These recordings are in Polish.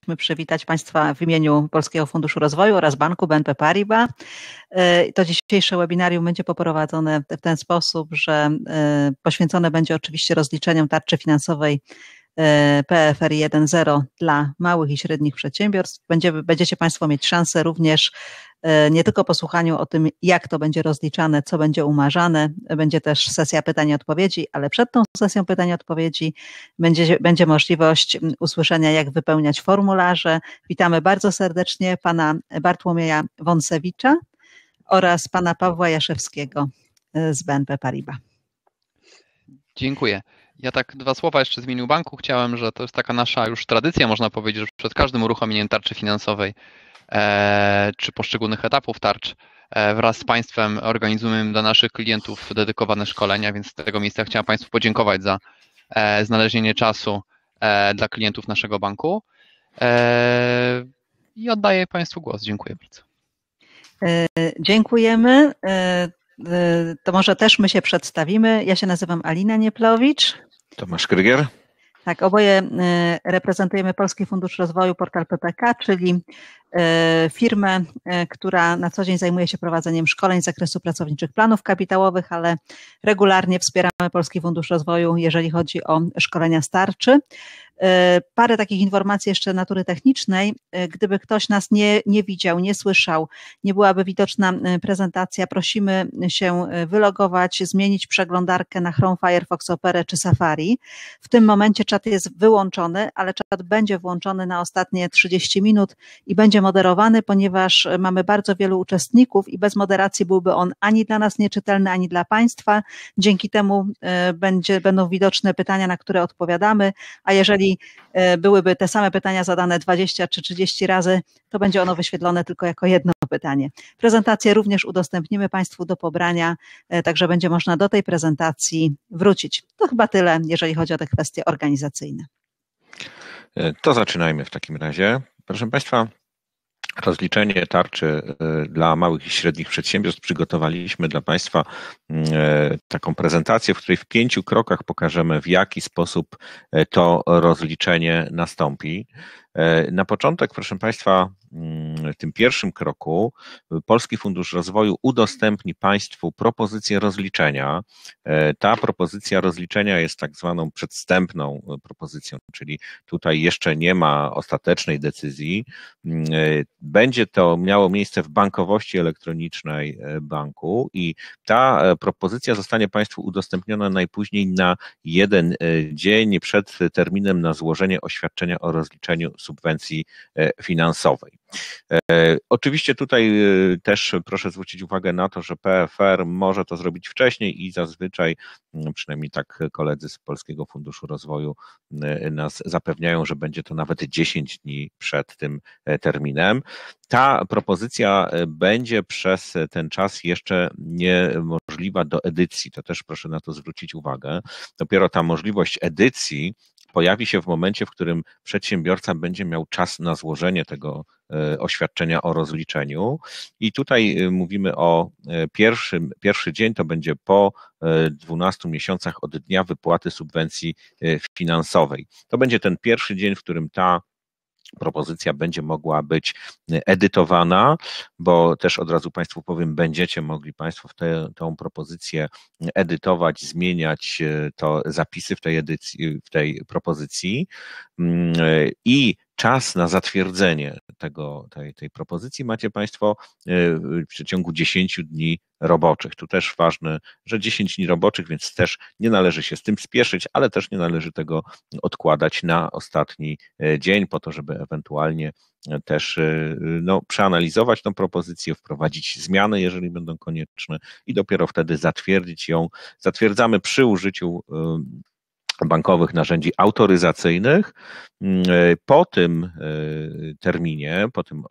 przywitać Państwa w imieniu Polskiego Funduszu Rozwoju oraz Banku BNP Paribas. To dzisiejsze webinarium będzie poprowadzone w ten sposób, że poświęcone będzie oczywiście rozliczeniom tarczy finansowej PFR 1.0 dla małych i średnich przedsiębiorstw. Będziecie Państwo mieć szansę również nie tylko po słuchaniu o tym, jak to będzie rozliczane, co będzie umarzane, będzie też sesja pytań i odpowiedzi, ale przed tą sesją pytań i odpowiedzi będzie możliwość usłyszenia, jak wypełniać formularze. Witamy bardzo serdecznie pana Bartłomieja Wąsewicza oraz pana Pawła Jaszewskiego z BNP Paribas. Dziękuję. Ja tak 2 słowa jeszcze z imieniu banku chciałem, że to jest taka nasza już tradycja, można powiedzieć, że przed każdym uruchomieniem tarczy finansowej czy poszczególnych etapów tarcz wraz z Państwem organizujemy dla naszych klientów dedykowane szkolenia, więc z tego miejsca chciałem Państwu podziękować za znalezienie czasu dla klientów naszego banku i oddaję Państwu głos. Dziękuję bardzo. Dziękujemy. To może też my się przedstawimy. Ja się nazywam Alina Nieplowicz. Tomasz Krygier. Tak, oboje reprezentujemy Polski Fundusz Rozwoju, portal PPK, czyli firmę, która na co dzień zajmuje się prowadzeniem szkoleń z zakresu pracowniczych planów kapitałowych, ale regularnie wspieramy Polski Fundusz Rozwoju, jeżeli chodzi o szkolenia z tarczy. Parę takich informacji jeszcze natury technicznej. Gdyby ktoś nas nie widział, nie słyszał, nie byłaby widoczna prezentacja, prosimy się wylogować, zmienić przeglądarkę na Chrome, Firefox, Opera czy Safari. W tym momencie czat jest wyłączony, ale czat będzie włączony na ostatnie 30 minut i będzie moderowany, ponieważ mamy bardzo wielu uczestników i bez moderacji byłby on ani dla nas nieczytelny, ani dla Państwa. Dzięki temu będą widoczne pytania, na które odpowiadamy, a jeżeli byłyby te same pytania zadane 20 czy 30 razy, to będzie ono wyświetlone tylko jako jedno pytanie. Prezentację również udostępnimy Państwu do pobrania, także będzie można do tej prezentacji wrócić. To chyba tyle, jeżeli chodzi o te kwestie organizacyjne. To zaczynajmy w takim razie. Proszę Państwa, rozliczenie tarczy dla małych i średnich przedsiębiorstw przygotowaliśmy dla Państwa taką prezentację, w której w 5 krokach pokażemy, w jaki sposób to rozliczenie nastąpi. Na początek, proszę Państwa, w tym pierwszym kroku Polski Fundusz Rozwoju udostępni Państwu propozycję rozliczenia. Ta propozycja rozliczenia jest tak zwaną przedwstępną propozycją, czyli tutaj jeszcze nie ma ostatecznej decyzji. Będzie to miało miejsce w bankowości elektronicznej banku i ta propozycja zostanie Państwu udostępniona najpóźniej na 1 dzień przed terminem na złożenie oświadczenia o rozliczeniu subwencji finansowej. Oczywiście tutaj też proszę zwrócić uwagę na to, że PFR może to zrobić wcześniej i zazwyczaj, przynajmniej tak koledzy z Polskiego Funduszu Rozwoju nas zapewniają, że będzie to nawet 10 dni przed tym terminem. Ta propozycja będzie przez ten czas jeszcze niemożliwa do edycji, to też proszę na to zwrócić uwagę. Dopiero ta możliwość edycji pojawi się w momencie, w którym przedsiębiorca będzie miał czas na złożenie tego oświadczenia o rozliczeniu. I tutaj mówimy o pierwszy dzień, to będzie po 12 miesiącach od dnia wypłaty subwencji finansowej. To będzie ten pierwszy dzień, w którym ta propozycja będzie mogła być edytowana, bo też od razu Państwu powiem, będziecie mogli Państwo tę propozycję edytować, zmieniać to zapisy w tej propozycji i czas na zatwierdzenie tej propozycji macie Państwo w przeciągu 10 dni roboczych. Tu też ważne, że 10 dni roboczych, więc też nie należy się z tym spieszyć, ale też nie należy tego odkładać na ostatni dzień po to, żeby ewentualnie też przeanalizować tą propozycję, wprowadzić zmiany, jeżeli będą konieczne i dopiero wtedy zatwierdzić ją. Zatwierdzamy przy użyciu bankowych narzędzi autoryzacyjnych. Po tym terminie,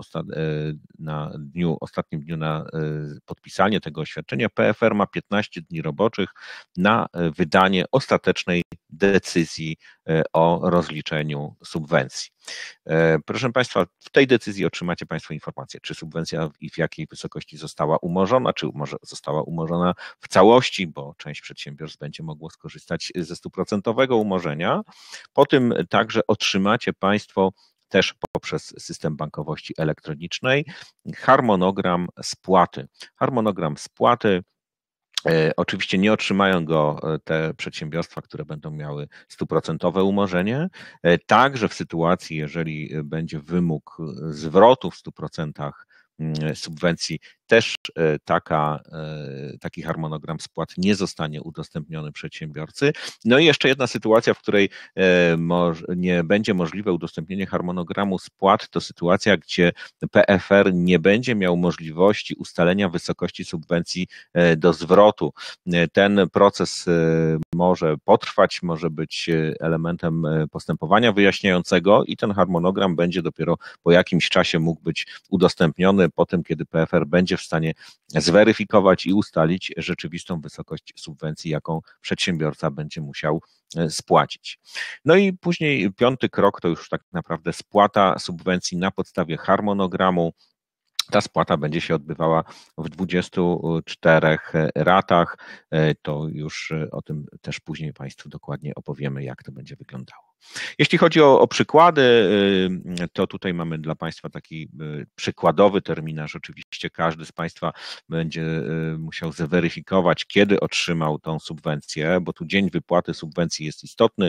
ostatnim dniu na podpisanie tego oświadczenia, PFR ma 15 dni roboczych na wydanie ostatecznej decyzji o rozliczeniu subwencji. Proszę Państwa, w tej decyzji otrzymacie Państwo informację, czy subwencja i w jakiej wysokości została umorzona, czy została umorzona w całości, bo część przedsiębiorstw będzie mogło skorzystać ze 100% umorzenia. Po tym także otrzymacie Państwo też poprzez system bankowości elektronicznej. Harmonogram spłaty. Harmonogram spłaty. Oczywiście nie otrzymają go te przedsiębiorstwa, które będą miały 100% umorzenie. Także w sytuacji, jeżeli będzie wymóg zwrotu w 100% subwencji, też taki harmonogram spłat nie zostanie udostępniony przedsiębiorcy. No i jeszcze jedna sytuacja, w której nie będzie możliwe udostępnienie harmonogramu spłat, to sytuacja, gdzie PFR nie będzie miał możliwości ustalenia wysokości subwencji do zwrotu. Ten proces może potrwać, może być elementem postępowania wyjaśniającego i ten harmonogram będzie dopiero po jakimś czasie mógł być udostępniony po tym, kiedy PFR będzie w stanie zweryfikować i ustalić rzeczywistą wysokość subwencji, jaką przedsiębiorca będzie musiał spłacić. No i później 5. krok to już tak naprawdę spłata subwencji na podstawie harmonogramu. Ta spłata będzie się odbywała w 24 ratach. To już o tym też później Państwu dokładnie opowiemy, jak to będzie wyglądało. Jeśli chodzi o przykłady, to tutaj mamy dla Państwa taki przykładowy terminarz. Oczywiście każdy z Państwa będzie musiał zweryfikować, kiedy otrzymał tą subwencję, bo tu dzień wypłaty subwencji jest istotny.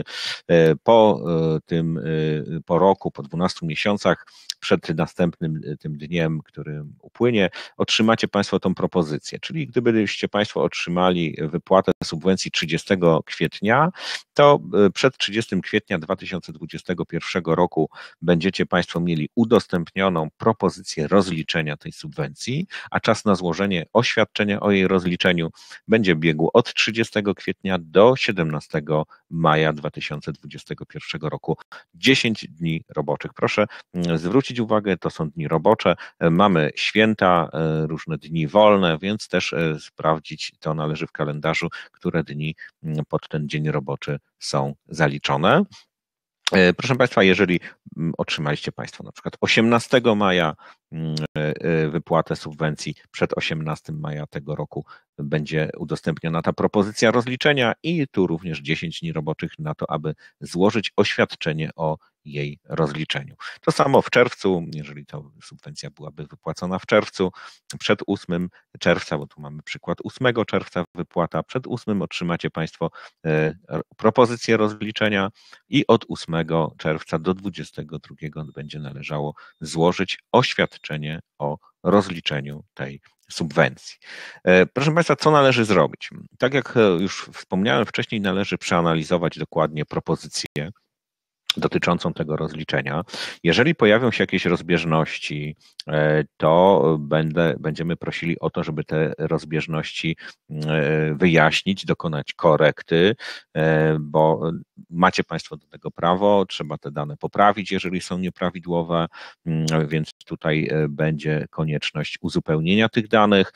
Po roku, po 12 miesiącach, przed następnym tym dniem, który upłynie, otrzymacie Państwo tą propozycję. Czyli gdybyście Państwo otrzymali wypłatę subwencji 30 kwietnia, to przed 30 kwietnia 2021 roku będziecie Państwo mieli udostępnioną propozycję rozliczenia tej subwencji, a czas na złożenie oświadczenia o jej rozliczeniu będzie biegł od 30 kwietnia do 17 maja 2021 roku. 10 dni roboczych. Proszę zwrócić uwagę, to są dni robocze, mamy święta, różne dni wolne, więc też sprawdzić to należy w kalendarzu, które dni pod ten dzień roboczy są zaliczone. Proszę Państwa, jeżeli otrzymaliście Państwo na przykład 18 maja wypłatę subwencji, przed 18 maja tego roku będzie udostępniona ta propozycja rozliczenia i tu również 10 dni roboczych na to, aby złożyć oświadczenie o jej rozliczeniu. To samo w czerwcu, jeżeli ta subwencja byłaby wypłacona w czerwcu, przed 8 czerwca, bo tu mamy przykład 8 czerwca wypłata, przed 8 otrzymacie Państwo propozycję rozliczenia i od 8 czerwca do 22 będzie należało złożyć oświadczenie o rozliczeniu tej subwencji. Proszę Państwa, co należy zrobić? Tak jak już wspomniałem wcześniej, należy przeanalizować dokładnie propozycję dotyczącą tego rozliczenia. Jeżeli pojawią się jakieś rozbieżności, to będziemy prosili o to, żeby te rozbieżności wyjaśnić, dokonać korekty, bo macie Państwo do tego prawo, trzeba te dane poprawić, jeżeli są nieprawidłowe, więc tutaj będzie konieczność uzupełnienia tych danych.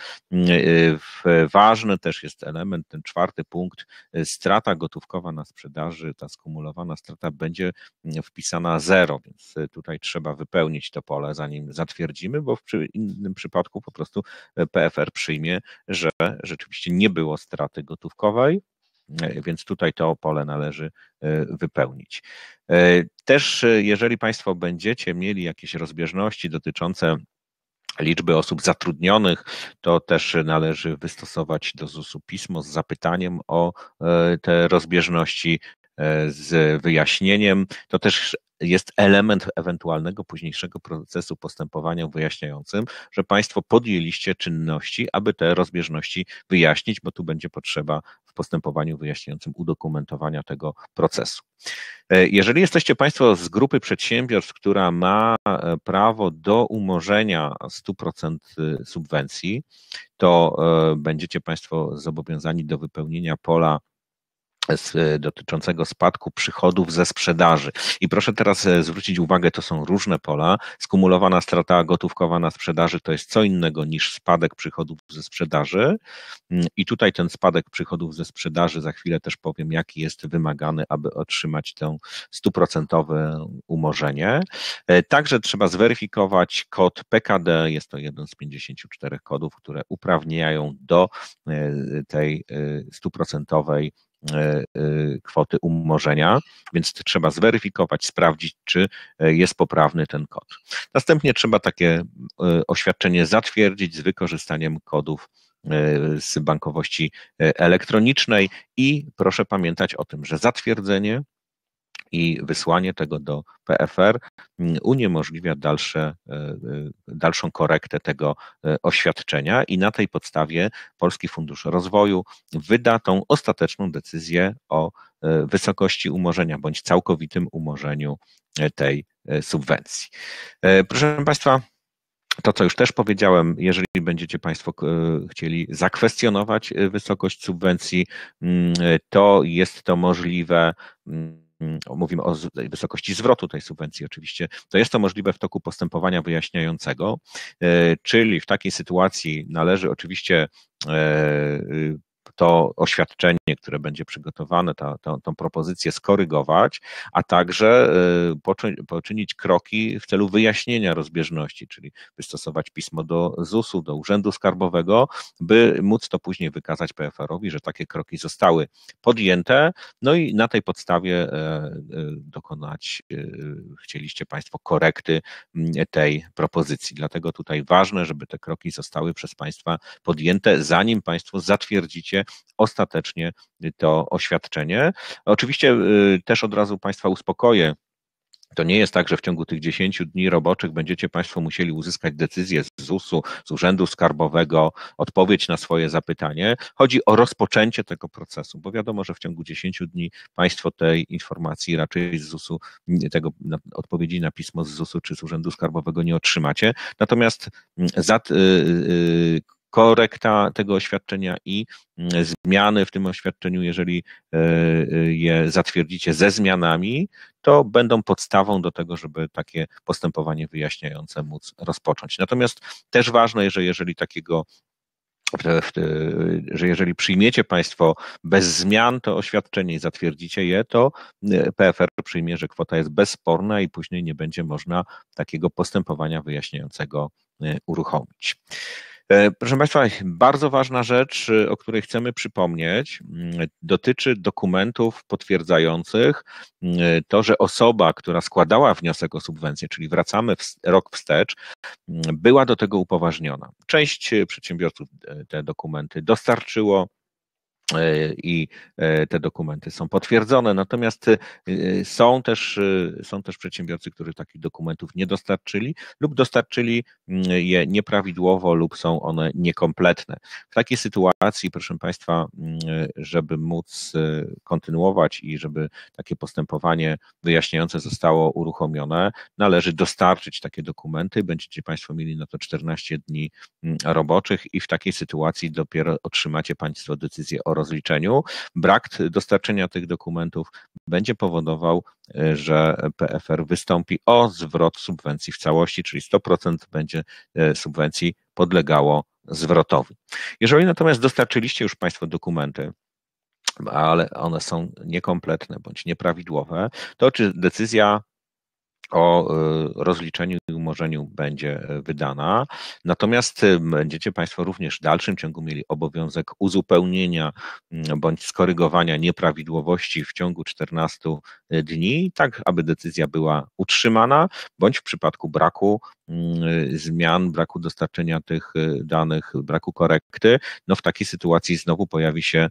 Ważny też jest element, ten 4. punkt, strata gotówkowa na sprzedaży, ta skumulowana strata będzie wpisana 0, więc tutaj trzeba wypełnić to pole, zanim zatwierdzimy, bo w innym przypadku po prostu PFR przyjmie, że rzeczywiście nie było straty gotówkowej, więc tutaj to pole należy wypełnić. Też jeżeli Państwo będziecie mieli jakieś rozbieżności dotyczące liczby osób zatrudnionych, to też należy wystosować do ZUS-u pismo z zapytaniem o te rozbieżności, z wyjaśnieniem. To też jest element ewentualnego późniejszego procesu postępowania wyjaśniającym, że Państwo podjęliście czynności, aby te rozbieżności wyjaśnić, bo tu będzie potrzeba w postępowaniu wyjaśniającym udokumentowania tego procesu. Jeżeli jesteście Państwo z grupy przedsiębiorstw, która ma prawo do umorzenia 100% subwencji, to będziecie Państwo zobowiązani do wypełnienia pola dotyczącego spadku przychodów ze sprzedaży. I proszę teraz zwrócić uwagę, to są różne pola. Skumulowana strata gotówkowa na sprzedaży to jest co innego niż spadek przychodów ze sprzedaży. I tutaj ten spadek przychodów ze sprzedaży, za chwilę też powiem, jaki jest wymagany, aby otrzymać to 100% umorzenie. Także trzeba zweryfikować kod PKD, jest to jeden z 54 kodów, które uprawniają do tej 100% kwoty umorzenia, więc trzeba zweryfikować, sprawdzić, czy jest poprawny ten kod. Następnie trzeba takie oświadczenie zatwierdzić z wykorzystaniem kodów z bankowości elektronicznej i proszę pamiętać o tym, że zatwierdzenie i wysłanie tego do PFR uniemożliwia dalszą korektę tego oświadczenia i na tej podstawie Polski Fundusz Rozwoju wyda tą ostateczną decyzję o wysokości umorzenia bądź całkowitym umorzeniu tej subwencji. Proszę Państwa, to, co już też powiedziałem, jeżeli będziecie Państwo chcieli zakwestionować wysokość subwencji, to jest to możliwe. Mówimy o wysokości zwrotu tej subwencji oczywiście, to jest to możliwe w toku postępowania wyjaśniającego, czyli w takiej sytuacji należy oczywiście to oświadczenie, które będzie przygotowane, tą propozycję skorygować, a także poczynić kroki w celu wyjaśnienia rozbieżności, czyli wystosować pismo do ZUS-u, do Urzędu Skarbowego, by móc to później wykazać PFR-owi, że takie kroki zostały podjęte, no i na tej podstawie dokonać chcieliście Państwo korekty tej propozycji. Dlatego tutaj ważne, żeby te kroki zostały przez Państwa podjęte, zanim Państwo zatwierdzicie ostatecznie to oświadczenie. Oczywiście też od razu Państwa uspokoję. To nie jest tak, że w ciągu tych 10 dni roboczych będziecie Państwo musieli uzyskać decyzję z ZUS-u, z Urzędu Skarbowego, odpowiedź na swoje zapytanie. Chodzi o rozpoczęcie tego procesu, bo wiadomo, że w ciągu 10 dni Państwo tej informacji raczej z ZUS-u, odpowiedzi na pismo z ZUS-u czy z Urzędu Skarbowego nie otrzymacie. Natomiast korekta tego oświadczenia i zmiany w tym oświadczeniu, jeżeli je zatwierdzicie ze zmianami, to będą podstawą do tego, żeby takie postępowanie wyjaśniające móc rozpocząć. Natomiast też ważne, że jeżeli przyjmiecie Państwo bez zmian to oświadczenie i zatwierdzicie je, to PFR przyjmie, że kwota jest bezsporna i później nie będzie można takiego postępowania wyjaśniającego uruchomić. Proszę Państwa, bardzo ważna rzecz, o której chcemy przypomnieć, dotyczy dokumentów potwierdzających to, że osoba, która składała wniosek o subwencję, czyli wracamy rok wstecz, była do tego upoważniona. Część przedsiębiorców te dokumenty dostarczyło i te dokumenty są potwierdzone, natomiast są też przedsiębiorcy, którzy takich dokumentów nie dostarczyli lub dostarczyli je nieprawidłowo lub są one niekompletne. W takiej sytuacji, proszę Państwa, żeby móc kontynuować i żeby takie postępowanie wyjaśniające zostało uruchomione, należy dostarczyć takie dokumenty, będziecie Państwo mieli na to 14 dni roboczych i w takiej sytuacji dopiero otrzymacie Państwo decyzję o rozliczeniu. Brak dostarczenia tych dokumentów będzie powodował, że PFR wystąpi o zwrot subwencji w całości, czyli 100% będzie subwencji podlegało zwrotowi. Jeżeli natomiast dostarczyliście już Państwo dokumenty, ale one są niekompletne bądź nieprawidłowe, to czy decyzja o rozliczeniu i umorzeniu będzie wydana. Natomiast będziecie Państwo również w dalszym ciągu mieli obowiązek uzupełnienia bądź skorygowania nieprawidłowości w ciągu 14 dni, tak aby decyzja była utrzymana, bądź w przypadku braku zmian, braku dostarczenia tych danych, braku korekty, no w takiej sytuacji znowu pojawi się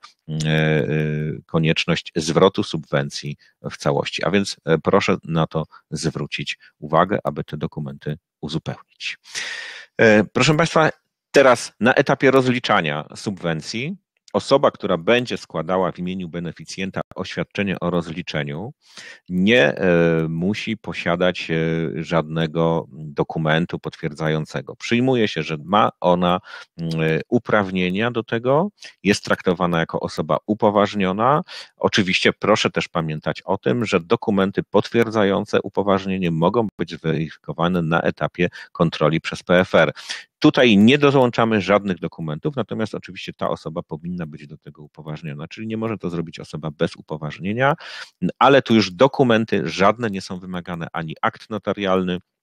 konieczność zwrotu subwencji w całości. A więc proszę na to zwrócić uwagę, aby te dokumenty uzupełnić. Proszę Państwa, teraz na etapie rozliczania subwencji osoba, która będzie składała w imieniu beneficjenta oświadczenie o rozliczeniu, nie musi posiadać żadnego dokumentu potwierdzającego. Przyjmuje się, że ma ona uprawnienia do tego, jest traktowana jako osoba upoważniona. Oczywiście proszę też pamiętać o tym, że dokumenty potwierdzające upoważnienie mogą być zweryfikowane na etapie kontroli przez PFR. Tutaj nie dołączamy żadnych dokumentów, natomiast oczywiście ta osoba powinna być do tego upoważniona, czyli nie może to zrobić osoba bez upoważnienia, ale tu już dokumenty żadne nie są wymagane, ani akt notarialny,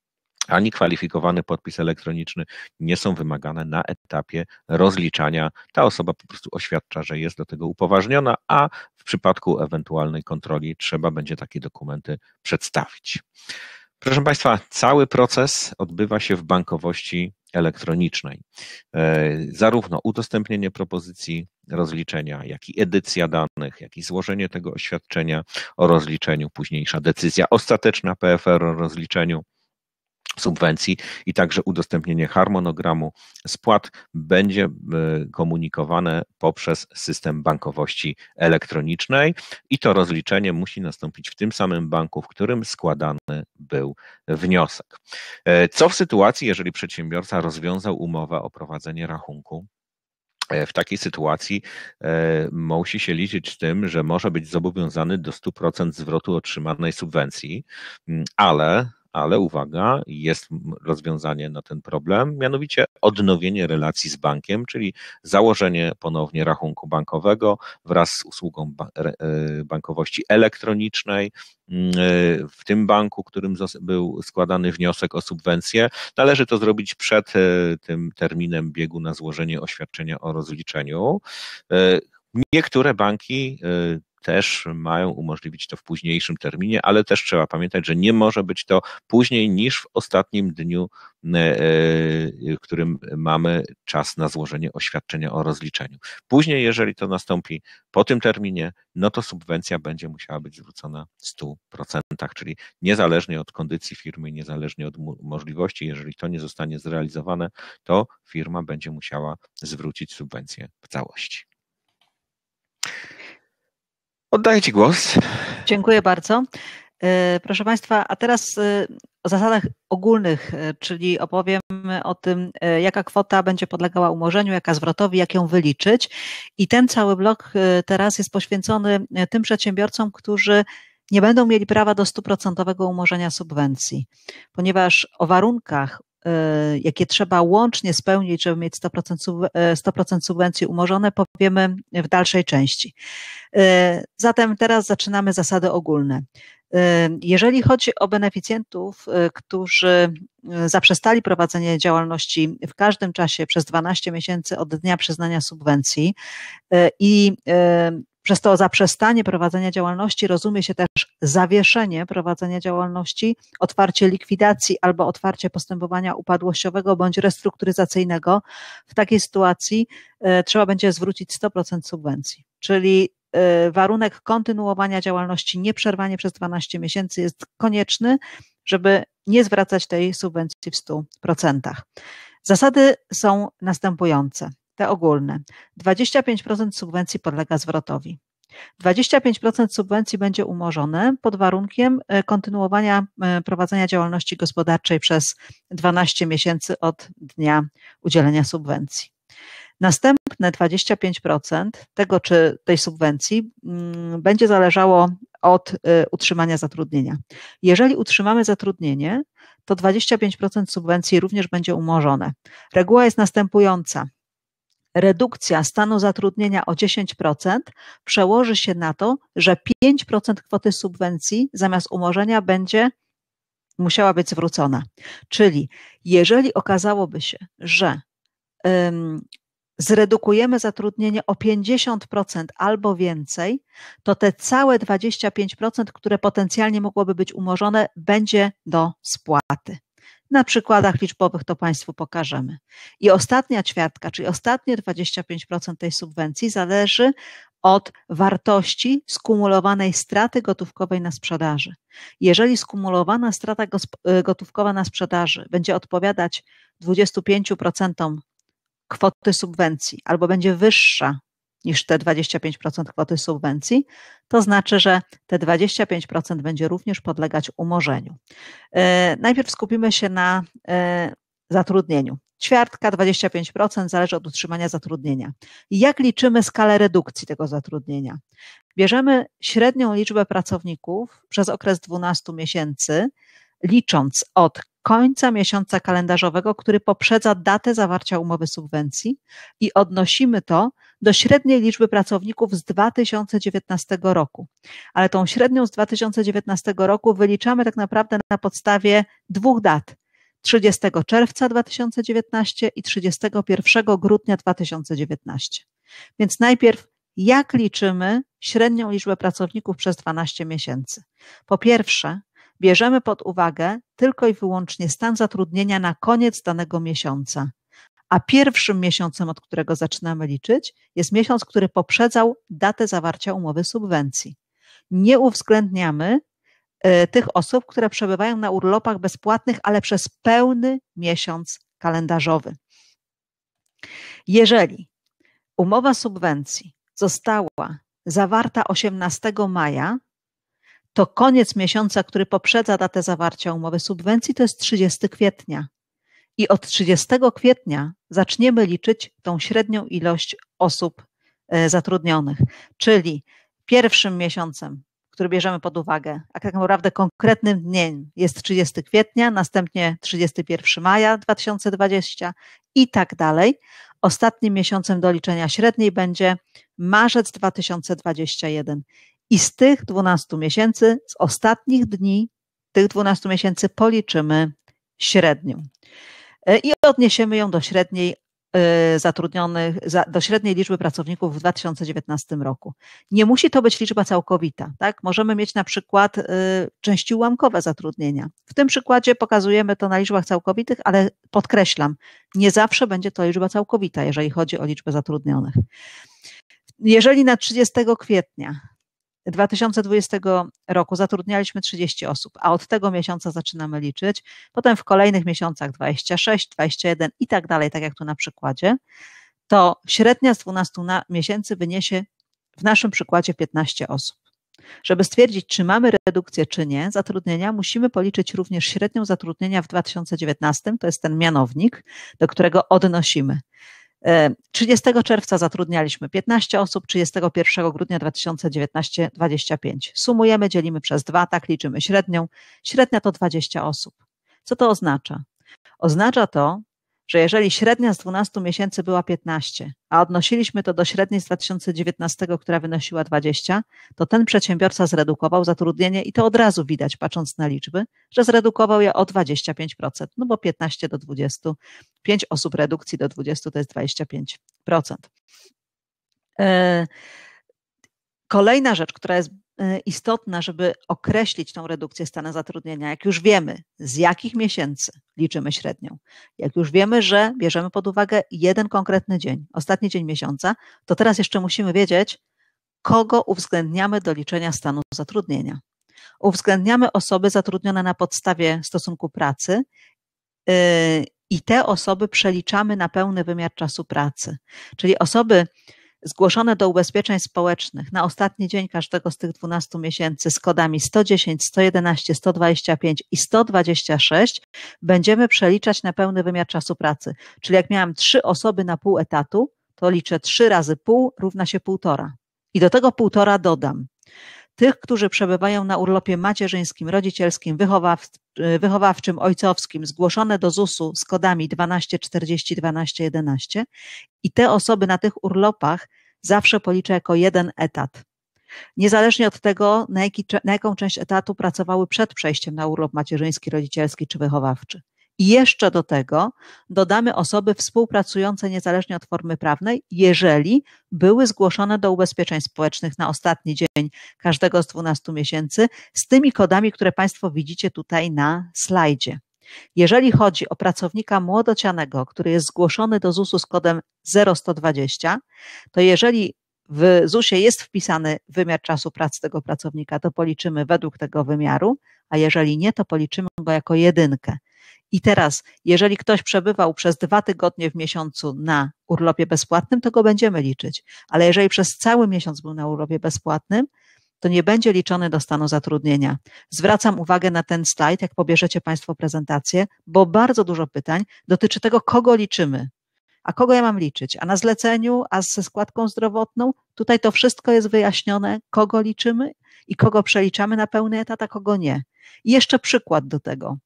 ani kwalifikowany podpis elektroniczny nie są wymagane na etapie rozliczania. Ta osoba po prostu oświadcza, że jest do tego upoważniona, a w przypadku ewentualnej kontroli trzeba będzie takie dokumenty przedstawić. Proszę Państwa, cały proces odbywa się w bankowości elektronicznej. Zarówno udostępnienie propozycji rozliczenia, jak i edycja danych, jak i złożenie tego oświadczenia o rozliczeniu, późniejsza decyzja ostateczna PFR o rozliczeniu subwencji i także udostępnienie harmonogramu spłat będzie komunikowane poprzez system bankowości elektronicznej i to rozliczenie musi nastąpić w tym samym banku, w którym składany był wniosek. Co w sytuacji, jeżeli przedsiębiorca rozwiązał umowę o prowadzenie rachunku? W takiej sytuacji musi się liczyć z tym, że może być zobowiązany do 100% zwrotu otrzymanej subwencji, ale uwaga, jest rozwiązanie na ten problem, mianowicie odnowienie relacji z bankiem, czyli założenie ponownie rachunku bankowego wraz z usługą bankowości elektronicznej w tym banku, którym był składany wniosek o subwencję. Należy to zrobić przed tym terminem biegu na złożenie oświadczenia o rozliczeniu. Niektóre banki też mają umożliwić to w późniejszym terminie, ale też trzeba pamiętać, że nie może być to później niż w ostatnim dniu, w którym mamy czas na złożenie oświadczenia o rozliczeniu. Później, jeżeli to nastąpi po tym terminie, no to subwencja będzie musiała być zwrócona w 100%, czyli niezależnie od kondycji firmy, niezależnie od możliwości, jeżeli to nie zostanie zrealizowane, to firma będzie musiała zwrócić subwencję w całości. Oddaję Ci głos. Dziękuję bardzo. Proszę Państwa, a teraz o zasadach ogólnych, czyli opowiem o tym, jaka kwota będzie podlegała umorzeniu, jaka zwrotowi, jak ją wyliczyć. I ten cały blok teraz jest poświęcony tym przedsiębiorcom, którzy nie będą mieli prawa do 100% umorzenia subwencji, ponieważ o warunkach, jakie trzeba łącznie spełnić, żeby mieć 100% subwencji umorzone, powiemy w dalszej części. Zatem teraz zaczynamy zasady ogólne. Jeżeli chodzi o beneficjentów, którzy zaprzestali prowadzenia działalności w każdym czasie przez 12 miesięcy od dnia przyznania subwencji i przez to zaprzestanie prowadzenia działalności rozumie się też zawieszenie prowadzenia działalności, otwarcie likwidacji albo otwarcie postępowania upadłościowego bądź restrukturyzacyjnego. W takiej sytuacji trzeba będzie zwrócić 100% subwencji, czyli warunek kontynuowania działalności nieprzerwanie przez 12 miesięcy jest konieczny, żeby nie zwracać tej subwencji w 100%. Zasady są następujące. Te ogólne. 25% subwencji podlega zwrotowi. 25% subwencji będzie umorzone pod warunkiem kontynuowania prowadzenia działalności gospodarczej przez 12 miesięcy od dnia udzielenia subwencji. Następne 25% tego czy tej subwencji będzie zależało od utrzymania zatrudnienia. Jeżeli utrzymamy zatrudnienie, to 25% subwencji również będzie umorzone. Reguła jest następująca. Redukcja stanu zatrudnienia o 10% przełoży się na to, że 5% kwoty subwencji zamiast umorzenia będzie musiała być zwrócona. Czyli jeżeli okazałoby się, że zredukujemy zatrudnienie o 50% albo więcej, to te całe 25%, które potencjalnie mogłoby być umorzone, będzie do spłaty. Na przykładach liczbowych to Państwu pokażemy. I ostatnia ćwiartka, czyli ostatnie 25% tej subwencji zależy od wartości skumulowanej straty gotówkowej na sprzedaży. Jeżeli skumulowana strata gotówkowa na sprzedaży będzie odpowiadać 25% kwoty subwencji albo będzie wyższa niż te 25% kwoty subwencji, to znaczy, że te 25% będzie również podlegać umorzeniu. Najpierw skupimy się na zatrudnieniu. Ćwiartka 25% zależy od utrzymania zatrudnienia. Jak liczymy skalę redukcji tego zatrudnienia? Bierzemy średnią liczbę pracowników przez okres 12 miesięcy, licząc od końca miesiąca kalendarzowego, który poprzedza datę zawarcia umowy subwencji i odnosimy to do średniej liczby pracowników z 2019 roku. Ale tą średnią z 2019 roku wyliczamy tak naprawdę na podstawie dwóch dat. 30 czerwca 2019 i 31 grudnia 2019. Więc najpierw jak liczymy średnią liczbę pracowników przez 12 miesięcy? Po pierwsze, bierzemy pod uwagę tylko i wyłącznie stan zatrudnienia na koniec danego miesiąca, a pierwszym miesiącem, od którego zaczynamy liczyć, jest miesiąc, który poprzedzał datę zawarcia umowy subwencji. Nie uwzględniamy tych osób, które przebywają na urlopach bezpłatnych, ale przez pełny miesiąc kalendarzowy. Jeżeli umowa subwencji została zawarta 18 maja, to koniec miesiąca, który poprzedza datę zawarcia umowy subwencji, to jest 30 kwietnia. I od 30 kwietnia zaczniemy liczyć tą średnią ilość osób zatrudnionych, czyli pierwszym miesiącem, który bierzemy pod uwagę, a tak naprawdę konkretnym dniem jest 30 kwietnia, następnie 31 maja 2020 i tak dalej. Ostatnim miesiącem do liczenia średniej będzie marzec 2021. I z tych 12 miesięcy, z ostatnich dni tych 12 miesięcy policzymy średnią. I odniesiemy ją do średniej zatrudnionych, do średniej liczby pracowników w 2019 roku. Nie musi to być liczba całkowita, tak? Możemy mieć na przykład części ułamkowe zatrudnienia. W tym przykładzie pokazujemy to na liczbach całkowitych, ale podkreślam, nie zawsze będzie to liczba całkowita, jeżeli chodzi o liczbę zatrudnionych. Jeżeli na 30 kwietnia 2020 roku zatrudnialiśmy 30 osób, a od tego miesiąca zaczynamy liczyć, potem w kolejnych miesiącach 26, 21 i tak dalej, tak jak tu na przykładzie, to średnia z 12 miesięcy wyniesie w naszym przykładzie 15 osób. Żeby stwierdzić, czy mamy redukcję, czy nie, zatrudnienia, musimy policzyć również średnią zatrudnienia w 2019, to jest ten mianownik, do którego odnosimy. 30 czerwca zatrudnialiśmy 15 osób, 31 grudnia 2019 25. Sumujemy, dzielimy przez 2, tak liczymy średnią. Średnia to 20 osób. Co to oznacza? Oznacza to, że jeżeli średnia z 12 miesięcy była 15, a odnosiliśmy to do średniej z 2019, która wynosiła 20, to ten przedsiębiorca zredukował zatrudnienie i to od razu widać, patrząc na liczby, że zredukował je o 25%, no bo 15 do 20, 5 osób redukcji do 20 to jest 25%. Kolejna rzecz, która jest istotna, żeby określić tą redukcję stanu zatrudnienia, jak już wiemy, z jakich miesięcy liczymy średnią, jak już wiemy, że bierzemy pod uwagę jeden konkretny dzień, ostatni dzień miesiąca, to teraz jeszcze musimy wiedzieć, kogo uwzględniamy do liczenia stanu zatrudnienia. Uwzględniamy osoby zatrudnione na podstawie stosunku pracy i te osoby przeliczamy na pełny wymiar czasu pracy, czyli osoby zgłoszone do ubezpieczeń społecznych na ostatni dzień każdego z tych 12 miesięcy z kodami 110, 111, 125 i 126 będziemy przeliczać na pełny wymiar czasu pracy. Czyli jak miałam 3 osoby na pół etatu, to liczę 3 razy pół równa się 1,5. I do tego 1,5 dodam tych, którzy przebywają na urlopie macierzyńskim, rodzicielskim, wychowawczym, ojcowskim, zgłoszone do ZUS-u z kodami 12, 40, 12, 11 i te osoby na tych urlopach zawsze policzę jako jeden etat. Niezależnie od tego, na jaką część etatu pracowały przed przejściem na urlop macierzyński, rodzicielski czy wychowawczy. I jeszcze do tego dodamy osoby współpracujące niezależnie od formy prawnej, jeżeli były zgłoszone do ubezpieczeń społecznych na ostatni dzień każdego z 12 miesięcy z tymi kodami, które Państwo widzicie tutaj na slajdzie. Jeżeli chodzi o pracownika młodocianego, który jest zgłoszony do ZUS-u z kodem 0120, to jeżeli w ZUS-ie jest wpisany wymiar czasu pracy tego pracownika, to policzymy według tego wymiaru, a jeżeli nie, to policzymy go jako jedynkę. I teraz, jeżeli ktoś przebywał przez 2 tygodnie w miesiącu na urlopie bezpłatnym, to go będziemy liczyć. Ale jeżeli przez cały miesiąc był na urlopie bezpłatnym, to nie będzie liczony do stanu zatrudnienia. Zwracam uwagę na ten slajd, jak pobierzecie Państwo prezentację, bo bardzo dużo pytań dotyczy tego, kogo liczymy. A kogo ja mam liczyć? A na zleceniu, a ze składką zdrowotną? Tutaj to wszystko jest wyjaśnione, kogo liczymy i kogo przeliczamy na pełny etat, a kogo nie. I jeszcze przykład do tego.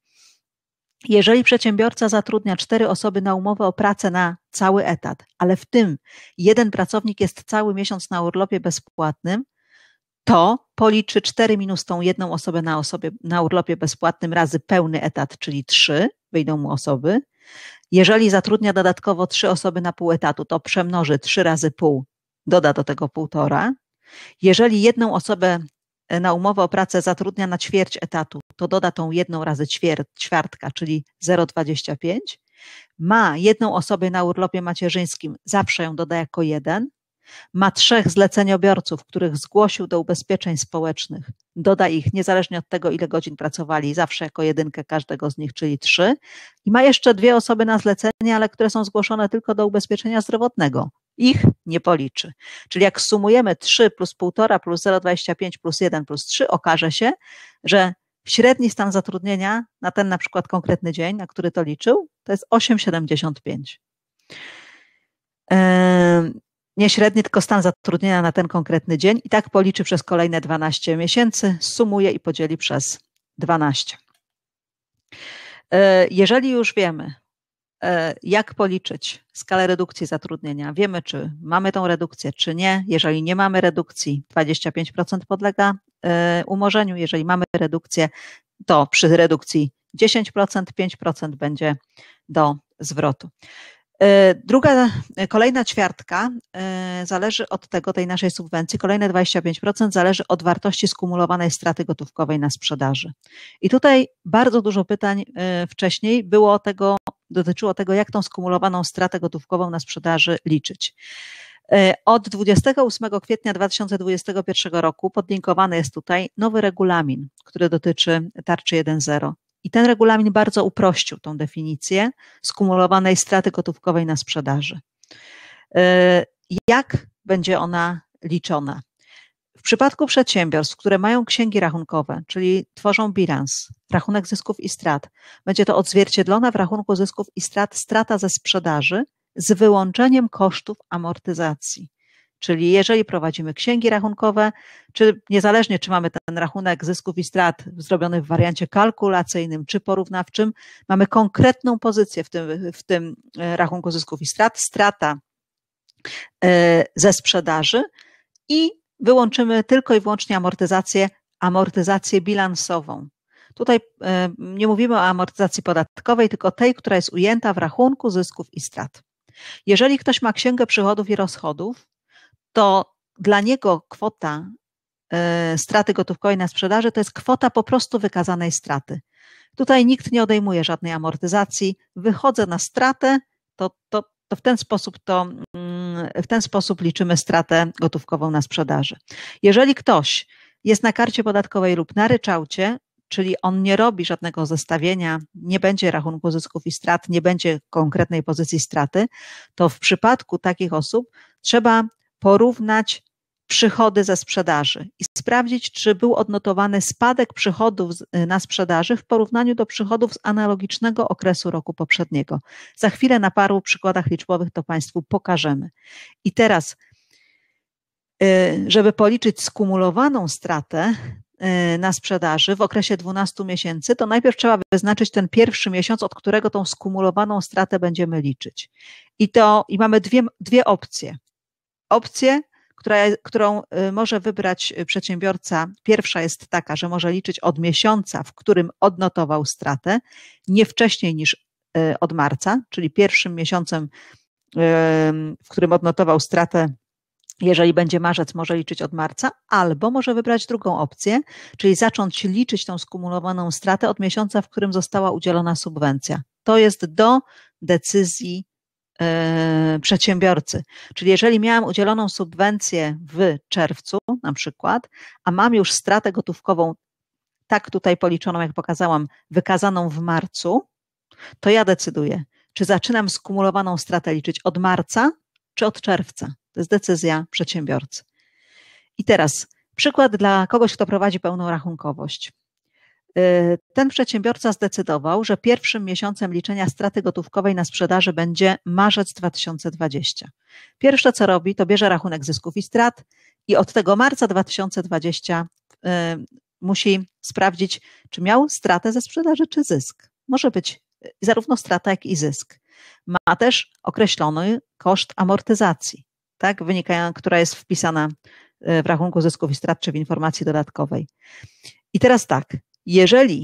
Jeżeli przedsiębiorca zatrudnia 4 osoby na umowę o pracę na cały etat, ale w tym jeden pracownik jest cały miesiąc na urlopie bezpłatnym, to policzy 4 minus tą jedną osobę na urlopie bezpłatnym razy pełny etat, czyli 3, wyjdą mu osoby. Jeżeli zatrudnia dodatkowo 3 osoby na pół etatu, to przemnoży 3 razy pół, doda do tego 1,5. Jeżeli jedną osobę na umowę o pracę zatrudnia na ćwierć etatu, to doda tą 1 razy ćwiartka, czyli 0,25. Ma 1 osobę na urlopie macierzyńskim, zawsze ją doda jako 1. Ma 3 zleceniobiorców, których zgłosił do ubezpieczeń społecznych, doda ich niezależnie od tego, ile godzin pracowali, zawsze jako 1 każdego z nich, czyli 3. I ma jeszcze 2 osoby na zlecenie, ale które są zgłoszone tylko do ubezpieczenia zdrowotnego. Ich nie policzy. Czyli jak sumujemy 3 plus 1,5 plus 0,25 plus 1 plus 3, okaże się, że średni stan zatrudnienia na ten na przykład konkretny dzień, na który to liczył, to jest 8,75. Nie średni, tylko stan zatrudnienia na ten konkretny dzień i tak policzy przez kolejne 12 miesięcy, sumuje i podzieli przez 12. Jeżeli już wiemy, jak policzyć skalę redukcji zatrudnienia, wiemy, czy mamy tą redukcję, czy nie. Jeżeli nie mamy redukcji, 25% podlega umorzeniu. Jeżeli mamy redukcję, to przy redukcji 10%, 5% będzie do zwrotu. Kolejna ćwiartka zależy od tego, tej naszej subwencji, kolejne 25% zależy od wartości skumulowanej straty gotówkowej na sprzedaży. I tutaj bardzo dużo pytań wcześniej dotyczyło tego, jak tą skumulowaną stratę gotówkową na sprzedaży liczyć. Od 28 kwietnia 2021 roku podlinkowany jest tutaj nowy regulamin, który dotyczy tarczy 1.0. I ten regulamin bardzo uprościł tą definicję skumulowanej straty gotówkowej na sprzedaży. Jak będzie ona liczona? W przypadku przedsiębiorstw, które mają księgi rachunkowe, czyli tworzą bilans, rachunek zysków i strat, będzie to odzwierciedlona w rachunku zysków i strat strata ze sprzedaży z wyłączeniem kosztów amortyzacji. Czyli jeżeli prowadzimy księgi rachunkowe, czy niezależnie czy mamy ten rachunek zysków i strat zrobiony w wariancie kalkulacyjnym czy porównawczym, mamy konkretną pozycję w tym rachunku zysków i strat, strata ze sprzedaży i wyłączymy tylko i wyłącznie amortyzację bilansową. Tutaj nie mówimy o amortyzacji podatkowej, tylko tej, która jest ujęta w rachunku zysków i strat. Jeżeli ktoś ma księgę przychodów i rozchodów, to dla niego kwota straty gotówkowej na sprzedaży to jest kwota po prostu wykazanej straty. Tutaj nikt nie odejmuje żadnej amortyzacji, wychodzę na stratę, to w ten sposób liczymy stratę gotówkową na sprzedaży. Jeżeli ktoś jest na karcie podatkowej lub na ryczałcie, czyli on nie robi żadnego zestawienia, nie będzie rachunku zysków i strat, nie będzie konkretnej pozycji straty, to w przypadku takich osób trzeba porównać przychody ze sprzedaży i sprawdzić, czy był odnotowany spadek przychodów na sprzedaży w porównaniu do przychodów z analogicznego okresu roku poprzedniego. Za chwilę na paru przykładach liczbowych to Państwu pokażemy. I teraz, żeby policzyć skumulowaną stratę na sprzedaży w okresie 12 miesięcy, to najpierw trzeba wyznaczyć ten pierwszy miesiąc, od którego tą skumulowaną stratę będziemy liczyć. I mamy dwie opcje. Opcję, którą może wybrać przedsiębiorca, pierwsza jest taka, że może liczyć od miesiąca, w którym odnotował stratę, nie wcześniej niż od marca, czyli pierwszym miesiącem, w którym odnotował stratę, jeżeli będzie marzec, może liczyć od marca, albo może wybrać drugą opcję, czyli zacząć liczyć tą skumulowaną stratę od miesiąca, w którym została udzielona subwencja. To jest do decyzji przedsiębiorcy. Czyli jeżeli miałam udzieloną subwencję w czerwcu na przykład, a mam już stratę gotówkową, tak tutaj policzoną, jak pokazałam, wykazaną w marcu, to ja decyduję, czy zaczynam skumulowaną stratę liczyć od marca, czy od czerwca. To jest decyzja przedsiębiorcy. I teraz przykład dla kogoś, kto prowadzi pełną rachunkowość. Ten przedsiębiorca zdecydował, że pierwszym miesiącem liczenia straty gotówkowej na sprzedaży będzie marzec 2020. Pierwsze co robi, to bierze rachunek zysków i strat i od tego marca 2020 musi sprawdzić, czy miał stratę ze sprzedaży, czy zysk. Może być zarówno strata, jak i zysk. Ma też określony koszt amortyzacji, tak, która jest wpisana w rachunku zysków i strat, czy w informacji dodatkowej. I teraz tak, jeżeli